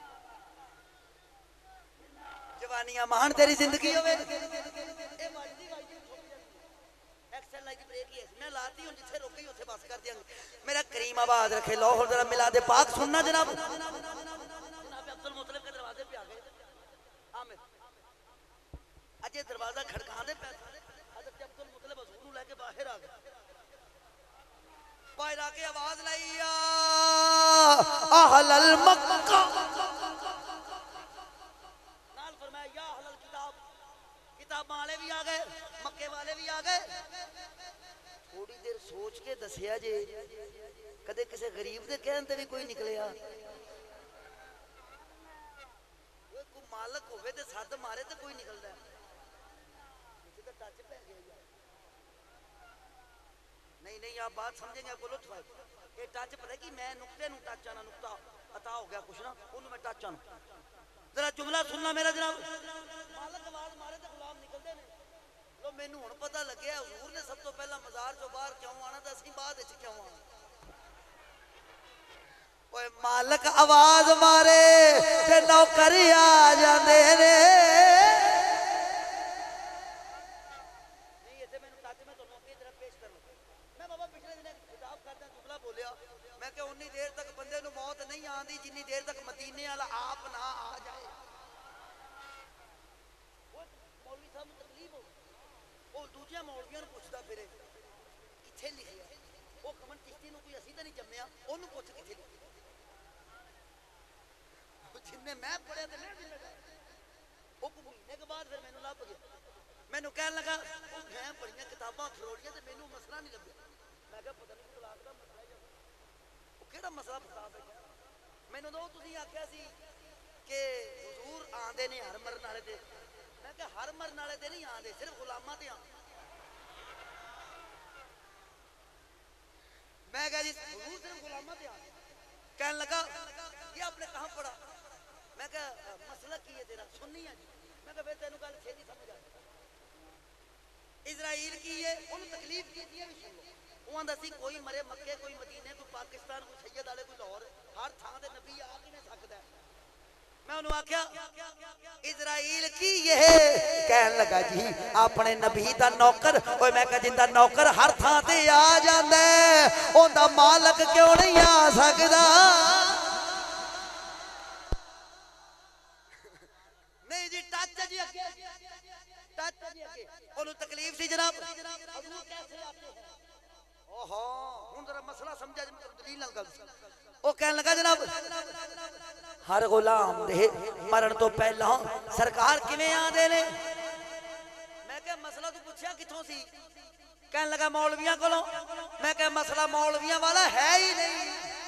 जवानियां मान तेरी जिंदगी होवे ये वजदी भी ठुक जांदी एक्सेल लाई दी ब्रेक ही है मैं लाती हूं जिथे रोकी उथे बस कर दियांगे मेरा करीम आबाद रखे लाहौर जरा मिलाद पाक सुनना जनाब अब्दुल मुतलिब के दरवाजे पे आ गए आमिर अजे दरवाजा खड़कांदे पे हजरत अब्दुल मुतलिब हुजूर नु लेके बाहर आ गए बाहर आके आवाज लाई या अहलल मक्का नाल फरमाया या अहलल किताब किताब वाले भी आ गए मक्के वाले भी आ गए थोड़ी देर सोच के दसिया जे कदे किसी गरीब दे कहन ते भी कोई निकलिया कोई मालक होवे ते सद मारे ते कोई निकलदा है इसे तो टच पै गया नहीं आप बात समझेंगे आपको लुत्फ आएगा ये टच पता कि मैं नुक्ते नु टच आना नुक्ता अता हो गया कुछ ना उन्हें मैं टच आना जरा जुमला सुनना मेरा जनाब मालक आवाज मारे तो गुलाम निकलते ने लो मैनू हुण पता लगे हुजूर ने सब तो पहला मजार चो बाहर क्यों आना तो असीं बाद विच क्यों आना ओए मालक आवाज मारे ते नौकर आ जांदे ने नहीं इथे मैनू टच मैं तुहानू अगे जरा पेश कर लगा मैं बाबा पिछले दिन खिताब करदा जुमला बोलिया मैं कि उन्नी देर तक बंदे नू मौत नहीं आंदी जिन्नी देर तक मदीने वाला आप ना आ जाए मौलवी साहब नू तकलीफ हो वो दूजे मौलवियां नू पुछदा फिरे किथे लिखिया वो कमन चिश्ती नू कोई असीं तां नहीं जम्मिया ओनू पुछ किथे लिखिया जिन्ने मैं पढ़िया ते मैं वो महीने के बाद फिर मैनू लभ गया मैनू कहन लगा मैं बड़ियां किताबां फरोड़ियां ते मैनू मसला नहीं लभ्या मैं कहा पता नहीं तलाक दा मसला है वो केड़ा मसला फसा बैठा मैनू तो तुसीं आख्या सी कि हुजूर आंदे ने हर मरन वाले ते मैं कहा हर मरन वाले ते नहीं आंदे सिर्फ गुलामां ते आंदे मैं कहा जी हुजूर सिर्फ गुलामां ते आंदे कहन लगा ये आपने कहां पढ़ा मैं कहा मसला की है तेरा सुन्नी है जी मैं कहा तेन गल छेती समझ आ इजराइल की है उन्हें तकलीफ की भी सुन लो वो आंदा सी कोई मरे मक्के कोई मदीने कोई पाकिस्तान कोई सैयद वाले कोई लाहौर हर थां ते नबी आ किवें सकदा है मैं उन्होंने आख्या इजराइल की ये कहन लगा जी अपने नबी दा नौकर ओए मैं कहा जिंदा नौकर हर थां ते आ जांदा है ओंदा मालक क्यों नहीं आ सकदा नहीं जी टच जी अगे टच जी अगे ओनु तकलीफ सी जनाब हुजूर कैसे आते हैं ओहो हुन जरा मसला समझा जी दलील नाल गल ओ कहन लगा जनाब हर गुलाम दे मरण तो पहला सरकार किवें आंदे ने मैं कहा मसला तू पूछया किथों सी कहन लगा मौलवियां कोलों मैं कहा मसला मौलवियां वाला है ही नहीं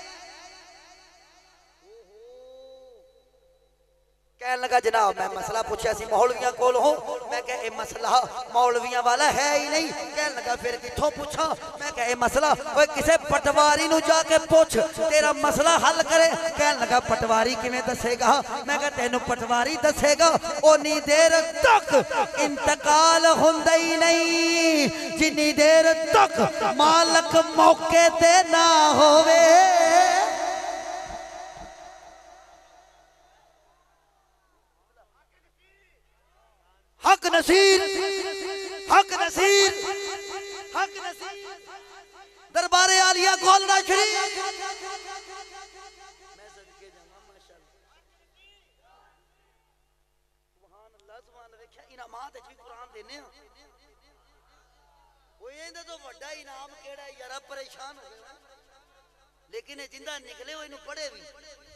कहन लगा जनाब मैं मसला पूछया सी मौलवियां कोल हो मैं कहा ये मसला मौलवियां वाला है ही नहीं कहन लगा फिर किथों पूछा मैं कहा ये मसला ओए किसे पटवारी नु जाके पूछ तेरा मसला हल करे कहन लगा पटवारी किवें दसेगा मैं कहा तेनू पटवारी दसेगा ओनी देर तक इंतकाल हुंदा ही नहीं जिन्नी देर तक मालक मौके ते ना होवे हक नसीर दरबारे आलिया खोलना शरीफ मैं सदके जावा माशाअल्लाह सुभान अल्लाह सुभान देखिया इनामात भी कुरान देने वो इंदे तो बड़ा इनाम केड़ा यार परेशान हो गया लेकिन जिंदा निकले वो इनु पढ़े भी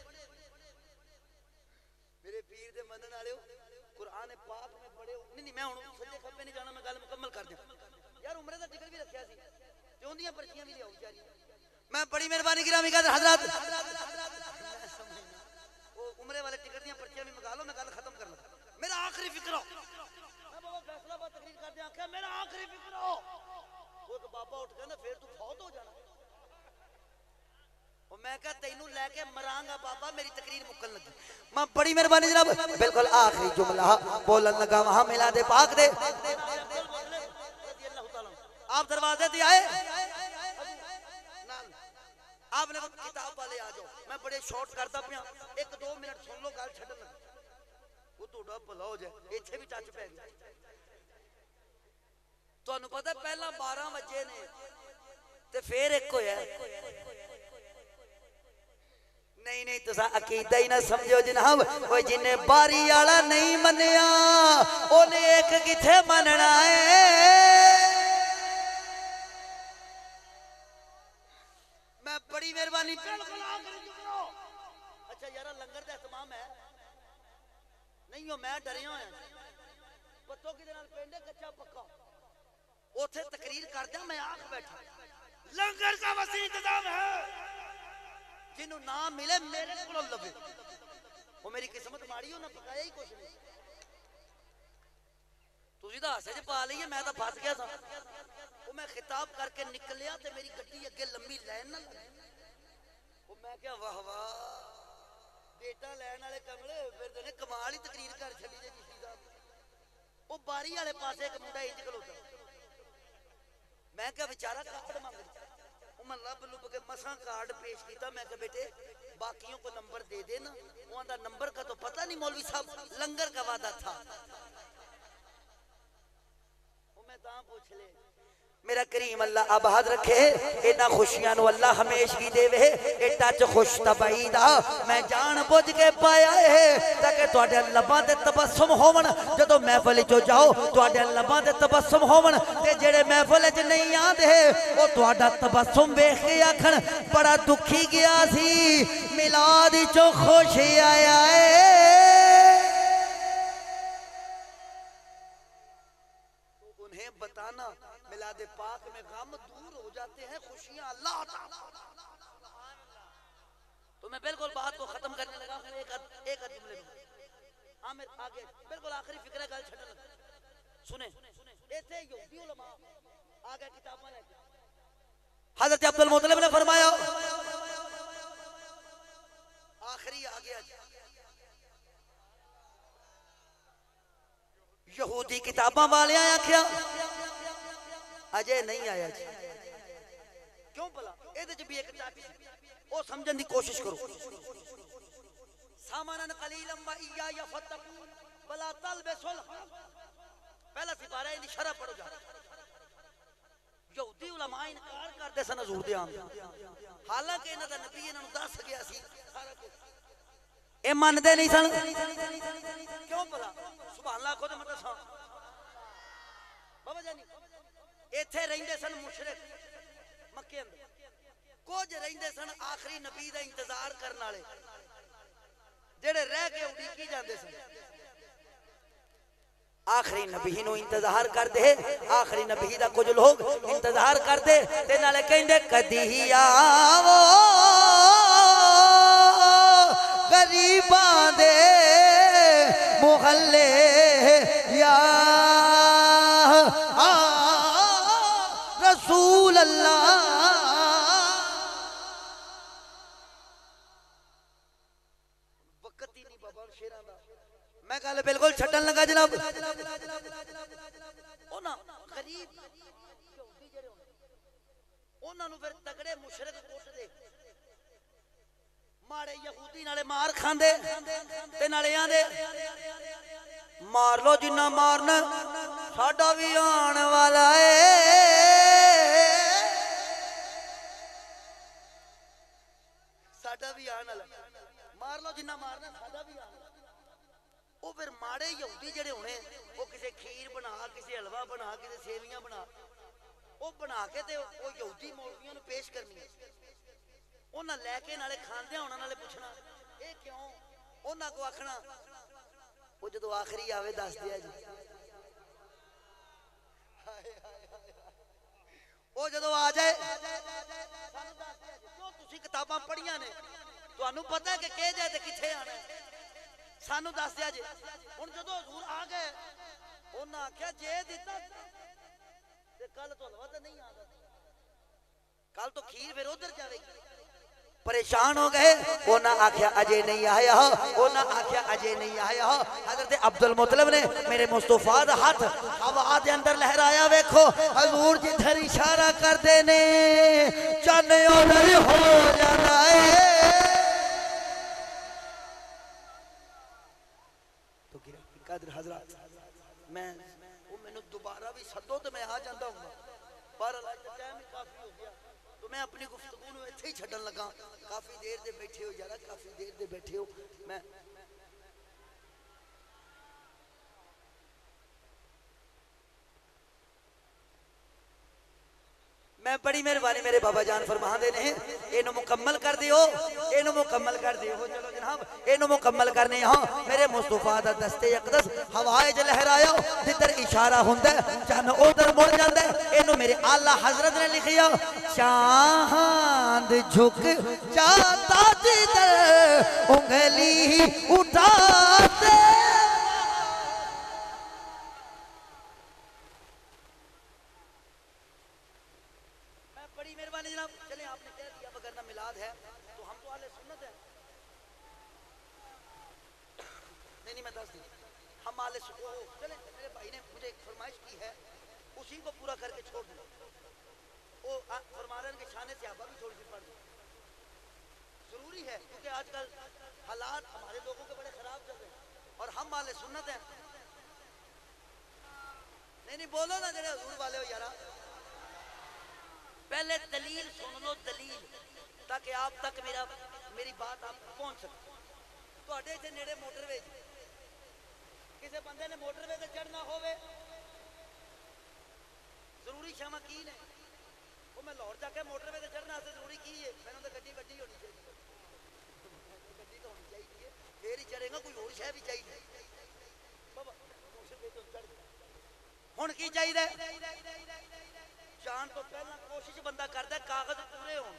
मेरे पीर दे मनन वाले कुरान पाक में पढ़े नहीं मैं हुण सज्जे खब्बे नहीं जाना मैं गल मुकम्मल कर दिया यार उम्रे दा टिकट भी रखया सी ते ओंदियां पर्चियां भी लियाओ बेचारी मैं बड़ी मेहरबानी गिरामी का हजरत वो उम्रे वाले टिकट दियां पर्चियां भी मंगा लो मैं गल खत्म कर लगा मेरा आखिरी फिक्र मैं बाबा फैसलाबाद तकरीर कर दिया आख्या मेरा आखिरी फिक्र वो एक बाबा उठ कहंदा फिर तू फौत हो जाना मैं कहा तेनू लैके मरांगा बाबा मेरी तकरीर मुकन लगी मैं बड़ी मेहरबानी जनाब बिल्कुल आखिरी जुमला बोलन लगा वहां मिलाद पाक दे आप दरवाजे ते आए आपने किताब वाले आ जाओ, मैं बड़े शॉर्ट करता पिया, 1-2 मिनट सुन लो गल छड्डन वो तुहाडा भला हो जाए। इत्थे भी टच पै गया। तुहानू पता पहला 12 बजे ने ते फिर एक होया। नहीं नहीं तुसा अकीदा ही ना समझो जनाब। ओए जिन्हें बारी वाला नहीं मनिया ओने एक किथे मनना है। मैं बड़ी मेहरबानी बिल्कुल आखिरी चुप रहो। अच्छा यार लंगर का एहतमाम है नहीं हो, मैं डरिया होया पत्तो किदे नाल पिंड कच्चा पक्का ओथे तकरीर कर जा, मैं आख बैठा लंगर का वसी इंतजाम है। जिन्हों ना मिले मेरे को लवे, वो मेरी किस्मत माड़ी हो ना पकाया ही कुछ नहीं। तुझी तो हासे च पा ली है, मैं तो फस गया था। वो मैं खिताब करके निकलिया ते मेरी गड्डी अगे लंबी लाइन ना लगी। वो मैं क्या वाह वाह बेटा लैन वाले कमले फिर ने कमाल ही तकरीर कर छड़ी जे जी साहब। वो बारी वाले पासे एक मुंडा इंज खलोता, मैं क्या बेचारा कार्ड मंग मैं लब लुब के मसा कार्ड पेश किया। मैं क्या बेटे बाकियों को नंबर दे देना। वो आंदा नंबर का तो पता नहीं मौलवी साहब, लंगर का वादा था। वो मैं ता पूछ ले मेरा करीम अल्लाह आबाद रखे, इन्हां खुशियां नु अल्लाह हमेशगी देवे। ए टच खुश तबाई दा मैं जान बुझ के पाया है ताकि तुहाडे लबां ते तबस्सुम होवन। जदों महफिल चो जाओ तुहाडे लबां ते तबस्सुम होवन ते जेड़े महफिल च नहीं आंदे ओ तुहाडा तबस्सुम वेख के आखण बड़ा दुखी गया सी, मिलाद चो खुश आया है। तो उन्हें बताना मिलाद पाक में गम दूर हो जाते हैं, खुशियां अल्लाह ताला। तो मैं बिल्कुल बात को खत्म करने लगा। एक जुमले में आमिर आगे बिल्कुल आखिरी फिक्र गल छड्डन सुने। इथे यहूदी उलमा आगे किताबां लेके हजरत अब्दुल मुतलिब ने फरमाया आखिरी आ गया यहूदी किताबां वाले आख्या अजय नहीं आया जी। क्यों भला ਇਹਦੇ ਚ भी एक चाबी ਉਹ समझਣ ਦੀ कोशिश करो। सामानन कलीलन व इय्या फत्तकून वला तलबिसुल हक। पहला सिपारा इन शरह पढ़ो जा। यहूदी उलमा इनकार करते सन हजूर दे आम, हालांकि इन्हां दा नबी इन्हां नु दस गया सी सारा कुछ, ए मानदे नहीं सन। क्यों भला सुभान अल्लाह खुद मत सा बाबा जानी इथे रहिंदे सन मुशरिक मक्के अंदर, कुछ रहिंदे सन आखिरी नबी दा इंतजार करने वाले जेड़े रह के उड़ीकी जांदे सन। आखिरी नबी नु इंतजार करदे, आखिरी नबी दा कुछ लोग इंतजार करदे ते नाले कहंदे कदी आवो गरीबां दे मुहल्ले या रसूल अल्लाह। वक्त ही नहीं बाबा शेरां दा, मैं गल बिल्कुल छड्डन लगा जनाब। ओ ना गरीब यहूदी जेड़े उन्हां नु फिर तगड़े मुशरिक कुटदे, माड़े यहूदी नाले मार खांदे ते नाले आंदे मार लो जिन्ना मारना साडा भी आण वाला है। साडा भी आण वाला, मार लो जिन्ना मारना साडा भी आण। वो फिर माड़े यहूदी जेड़े होने वो किसी खीर बना, किसी हलवा बना, किसी सेवियां बना, वो बना के ते वो यहूदी मौलवियों नु पेश करनी। उन्हें लैके नाले खांदे होना नाले पुछना ये क्यों, उन्हें को आखना वो जो आखिरी आवे दस दिया जी। वो जो आ जाए क्यों तुसी किताबां पढ़िया ने तुहानू पता है कि कह जाए तो किथे आना है, सानू दस दिया जी। हुण जदों हजूर आ गए उन्हें आख्या जे दिता ते कल तो हलवा तो नहीं आंदा, कल तो खीर फिर उधर जाएगी। परेशान हो गए। उन्हें आख्या अजय नहीं आया, उन्हें आख्या अजय नहीं आया। हजरत अब्दुल मुतलब ने मेरे मुस्तफा दा हाथ हवा दे अंदर लहराया। वेखो हजूर जिधर इशारा करते ने चन्न उधर हो जाता है। तो कादिर हजरत मैं मैनू दोबारा भी सदो तो मैं आ जाता हूँ, पर टाइम ही काफी हो गया तो मैं अपनी गुफ्तगू नूं इत्थे ही छड्डन लगा। काफी देर दे बैठे हो यार, काफी देर दे बैठे हो। मैं बड़ी मेहरबानी मेरे बाबा जान फरमा दे ने इनू मुकम्मल कर दियो, इनू मुकम्मल कर दियो। चलो जनाब इनू मुकम्मल करने हाँ मेरे मुस्तफा दा दस्ते अकदस हवाए च लहराया, जिधर इशारा हुंदा चन्न उधर मुड़ जांदा। इनू मेरे आला हजरत ने लिखिया चांद झुक जाता जिधर उंगली उठाते। मेहरबानी जनाब चले, आपने कह दिया वगरना मिलाद है तो हम तो आले सुन्नत है। नहीं मैं दस दी हम आले चले। मेरे भाई ने मुझे एक फरमाइश की है, उसी को पूरा करके छोड़ दो। वो फरमाने के शाने से आबा भी थोड़ी सी पढ़ दो, जरूरी है क्योंकि आजकल हालात हमारे लोगों के बड़े खराब चल रहे हैं और हम आले सुन्नत है। नहीं बोलो ना जरा हजूर वाले हो यारा। पहले दलील सुन लो, दलील, ताकि आप तक मेरी बात आप पहुंच सके। ਤੁਹਾਡੇ ਇੱਥੇ ਨੇੜੇ ਮੋਟਰਵੇ ਕਿਸੇ ਬੰਦੇ ਨੇ ਮੋਟਰਵੇ ਤੇ ਚੜਨਾ ਹੋਵੇ ਜ਼ਰੂਰੀ ਸ਼ਾਮਾ ਕੀ ਨੇ? ਉਹ ਮੈਂ ਲਾਹੌਰ ਜਾ ਕੇ ਮੋਟਰਵੇ ਤੇ ਚੜਨਾ ਵਾਸਤੇ ਜ਼ਰੂਰੀ ਕੀ ਹੈ? ਮੈਨੂੰ ਤਾਂ ਗੱਡੀ ਵੱਡੀ ਹੋਣੀ ਚਾਹੀਦੀ ਹੈ, ਗੱਡੀ ਤਾਂ ਹੋਣੀ ਚਾਹੀਦੀ ਹੈ, ਫੇਰ ਹੀ ਚੜੇਗਾ। ਕੋਈ ਹੋਰ ਸ਼ੈ ਵੀ ਚਾਹੀਦੀ ਬਾਬਾ ਮੋਟਰਵੇ ਤੋਂ ਚੜ। ਹੁਣ ਕੀ ਚਾਹੀਦਾ? जान तो पहला कोशिश बंदा करता कागज पूरे हो।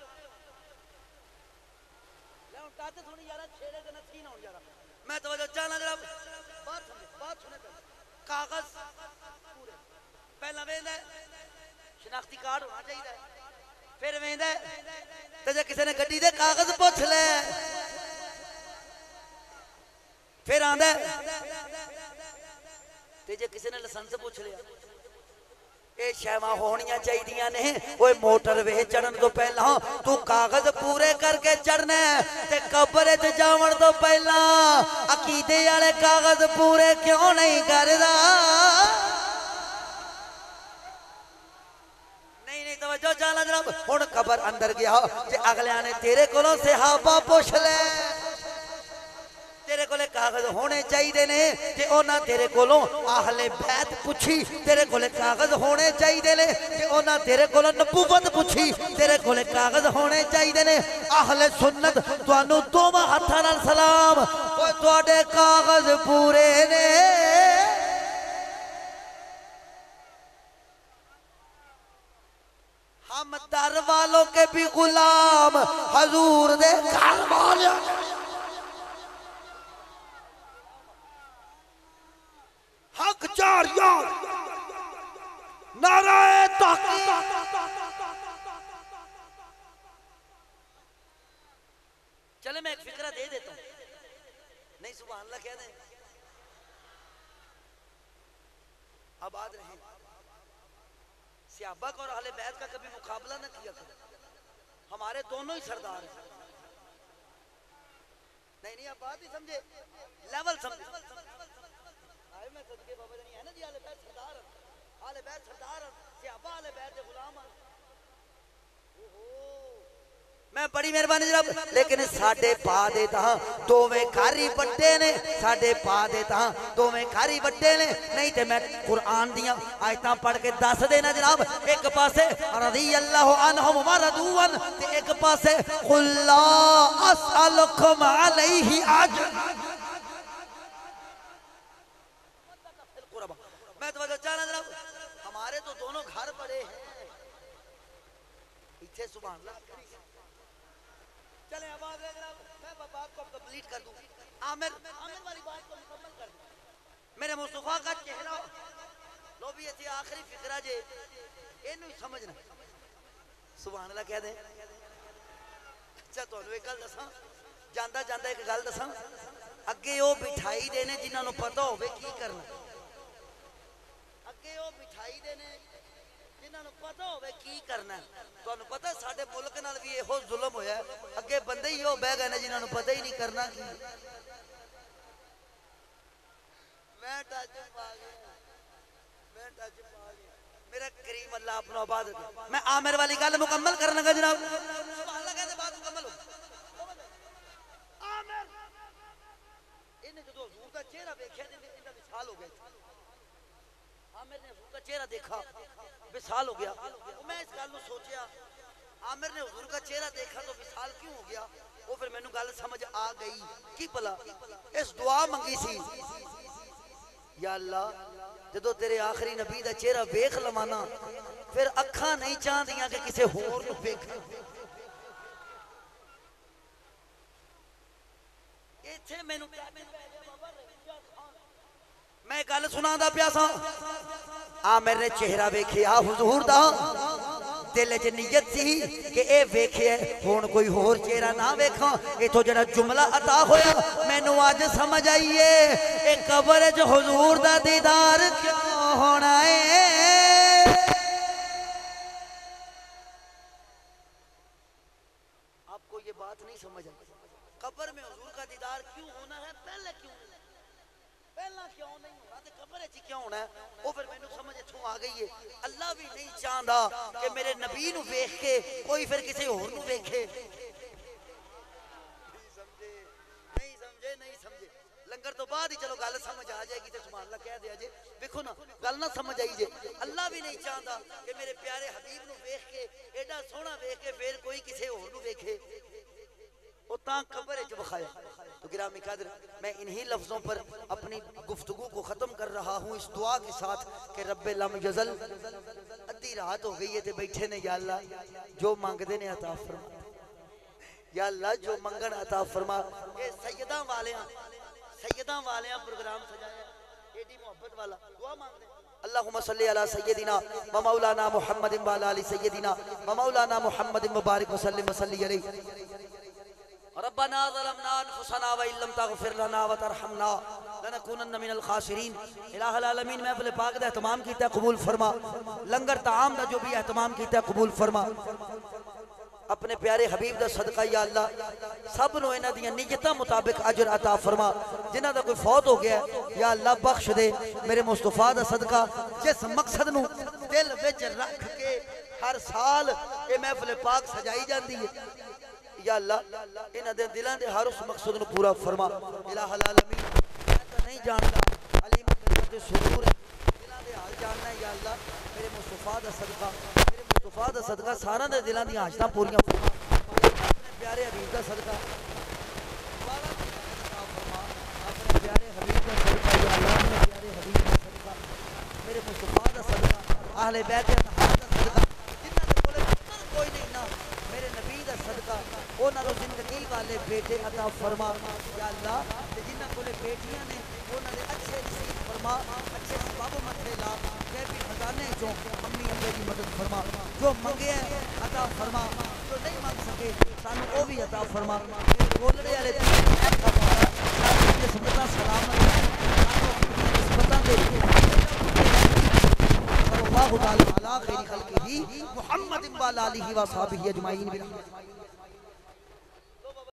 थोड़ी यार छेड़े के नथी ना हो यार। मैं तो चाहना जरा बात सुने कागज पूरे। पहला वेंदा शनाख्ती कार्ड होना चाहिए, फिर वेंदा ते जे किसी ने गड्डी दे कागज पुछ ले, फिर आंदा ते जे किसी ने लाइसेंस पूछ लिया। ये शैवा होनिया चाहिए ने। ओए मोटरवे चढ़न तो पहला तू कागज पूरे करके चढ़ना ते कब्र च जावन तो पहला अकीदे वाले कागज पूरे क्यों नहीं करदा? नहीं तवज्जो चला जनाब। हुण कब्र अंदर गया ते अगलिया ने तेरे कोलों सहाबा पुछ ले, तेरे कोले कागज होने चाहिए ने। जे उन्हां तेरे कोलों आहले बैत पुछी, तेरे कोले कागज होने चाहिए ने। जे उन्हां तेरे कोलों नबूवत पुछी, तेरे कोले कागज होने चाहिए ने। आहले सुन्नत तुहानू दोवां हत्थां नाल सलाम, ओए तुहाडे कागज पूरे ने। हम दर वालों के भी गुलाम, हजूर दे घर वाले हक चार यार नाराए ताक़ी। चले मैं एक फिक्रा दे देता हूं, नहीं सुभान अल्लाह कह दें। आबाद रहे सहाबा और अहले बैत का कभी मुकाबला न किया था। हमारे दोनों ही सरदार हैं। नहीं आप बात ही समझे, लेवल समझे। मैं सदके बाबा नहीं है ना जी, आले बैत सरदार, आले बैत सरदार, सहाबा आले बैत दे गुलाम। मैं बड़ी मेहरबानी जनाब। लेकिन साडे पा दे तां दोवें घर ही बड्डे ने, साडे पा दे तां दोवें घर ही बड्डे ने। नहीं ते मैं कुरान दियां आयतां पढ़ के दस देना जनाब। एक पासे रज़ी अल्लाहु अन्हुम व रदूअन ते एक पासे कुल ला असअलुकुम अलैहि अज्र। मैं तो चाहना जनाब हमारे तो दोनों घर बड़े हैं इतने। सुभान अल्लाह। चले आवाज है जनाब, मैं बात को कंप्लीट कर दूं। आमिर वाली बात को मुकम्मल कर दूं। मेरे मुस्तफा का चेहरा लो भी ये आखिरी फिक्रा जे इन्हें समझना। सुभान अल्लाह कह दे। अच्छा तुहानू एक गल दसां जांदा जांदा एक गल दसां अगे वो बिठाई दे ने जिन्हां नूं पता होवे की करना अगे वो बिठाई दे ने जिन्हां नूं पता होवे की करना तुहानू पता साडे मुल्क नाल भी इहो जुल्म होया अगे बंदे ही वो बह गए ने जिन्हां नूं पता ही नहीं करना की मैं टच पा गया मेरा करीम अल्लाह अपना आबाद मैं आमिर वाली गल मुकम्मल कर लगा जनाब सुभान अल्लाह कहते बात मुकम्मल हो आमिर इन्हें जो हुजूर का चेहरा देखा इनका विशाल हो गया आमिर ने हुजूर का चेहरा देखा विशाल हो गया मैं इस गल सोचा आमिर ने हुजूर का चेहरा देखा तो विशाल क्यों हो गया वो फिर मैनू गल समझ आ गई की भला इस दुआ मंगी सी या अल्लाह जो तेरे आखिरी नबी का चेहरा वेख लवाना फिर अखा नहीं चाहदियां कि किसी होर नूं वेखां इत्थे मैनू मैं गल सुनांदा पिया सा आमिर ने चेहरा वेखिया हुजूर दा दिल च नीयत सी कि ए वेखे हुण कोई होर चेहरा ना वेखां इथों जेड़ा जुमला अता होया मैनू अज समझ आईए ए कबर च हुजूर दा दीदार क्यों होना है आपको ये बात नहीं समझ आई कबर में हुजूर का दीदार क्यों होना है पहला क्यों नहीं होना ते कबर च क्यों होना है वो फिर मैनू समझ इत्थों आ गई है अल्लाह भी नहीं चाहता कि मेरे नबी नूं वेख के कोई फिर किसी होर नूं वेखे नहीं समझे लंगर तो बाद ही चलो गल समझ आ जाएगी तो सुभान अल्लाह कह दिया जे देखो ना गल ना समझ आई जे अल्लाह भी नहीं चाहता कि मेरे प्यारे हबीब नूं वेख के एडा सोहना वेख के फिर कोई किसी होर नूं वेखे कब्र च बखाया तो गिरामी कदर मैं इन्हीं लफ्जों पर अपनी गुफ्तगू को खत्म कर रहा हूँ इस दुआ के साथ कि रब्बे लम यज़ल अद्धी रात हो गई है ते बैठे ने या अल्लाह जो मांगदे ने अता फरमा या अल्लाह जो मंगन अता फरमा ये सैयदा वाले प्रोग्राम सजाया एडी मोहब्बत वाला दुआ मांगदे अल्लाहुम्मा सल्ली अला सय्यदिना व मौलाना मुहम्मदिन व अला आलि सय्यदिना व मौलाना मुहम्मदिन मुबारक व सल्लिम व सल्ली अलैहि रब्बना ज़लमना अनफुसना व इल्लम तगफिर लना व तरहमना लनकुनन्न मिनल खासिरीन इलाहुल आलमीन महफिल पाक दा एहतमाम कीता कबूल फरमा लंगर ताम दा जो भी एहतमाम कीता कबूल फरमा अपने प्यारे हबीब दा सदका या अल्लाह सब नु इन्हां दी नियतां मुताबिक अजर अता फरमा जिन्हां दा कोई फौत हो गया या अल्लाह बख्श दे मेरे मुस्तफा दा सदका जिस मकसद नु दिल विच रख के हर साल ये महफिल पाक सजाई जाती है या अल्लाह इन्हां दे दिलां दे हर उस मकसद नु पूरा फरमा इलाहुल आलमीन मैं तो नहीं जानता अलीम दे सुरूर दिलां दे हाल जानना या अल्लाह मेरे मुस्तफा दा सदका सारा दे दिलां दी हाजतां पूरीआं फरमा अपने प्यारे हबीब दा सदका अपने प्यारे हबीब दा सदका या अल्लाह अपने प्यारे हबीब दा सदका मेरे मुस्तफा दा सदका अहले बैत दा सदका जिन्हां दे कोले कोई नहीं ना मेरे नबी दा सदका उन्होंने जिंदगी वाले बेटे अता फरमा या अल्लाह जिन्होंने कोले बेटियां ने उन्होंने अच्छे नसीब फरमा अच्छे सबब मथे ला गैबी खजाने चो अम्मी अब्बे की मदद फरमा जो मंगे अता फरमा जो नहीं मंग सके सानू वो भी अता फरमा बोलने वाले निस्बतां सलामत निस्बतां दे अल्लाह ताला अला खैर खल्क़िही मुहम्मद व आलिहि व सहाबिही अजमाइन।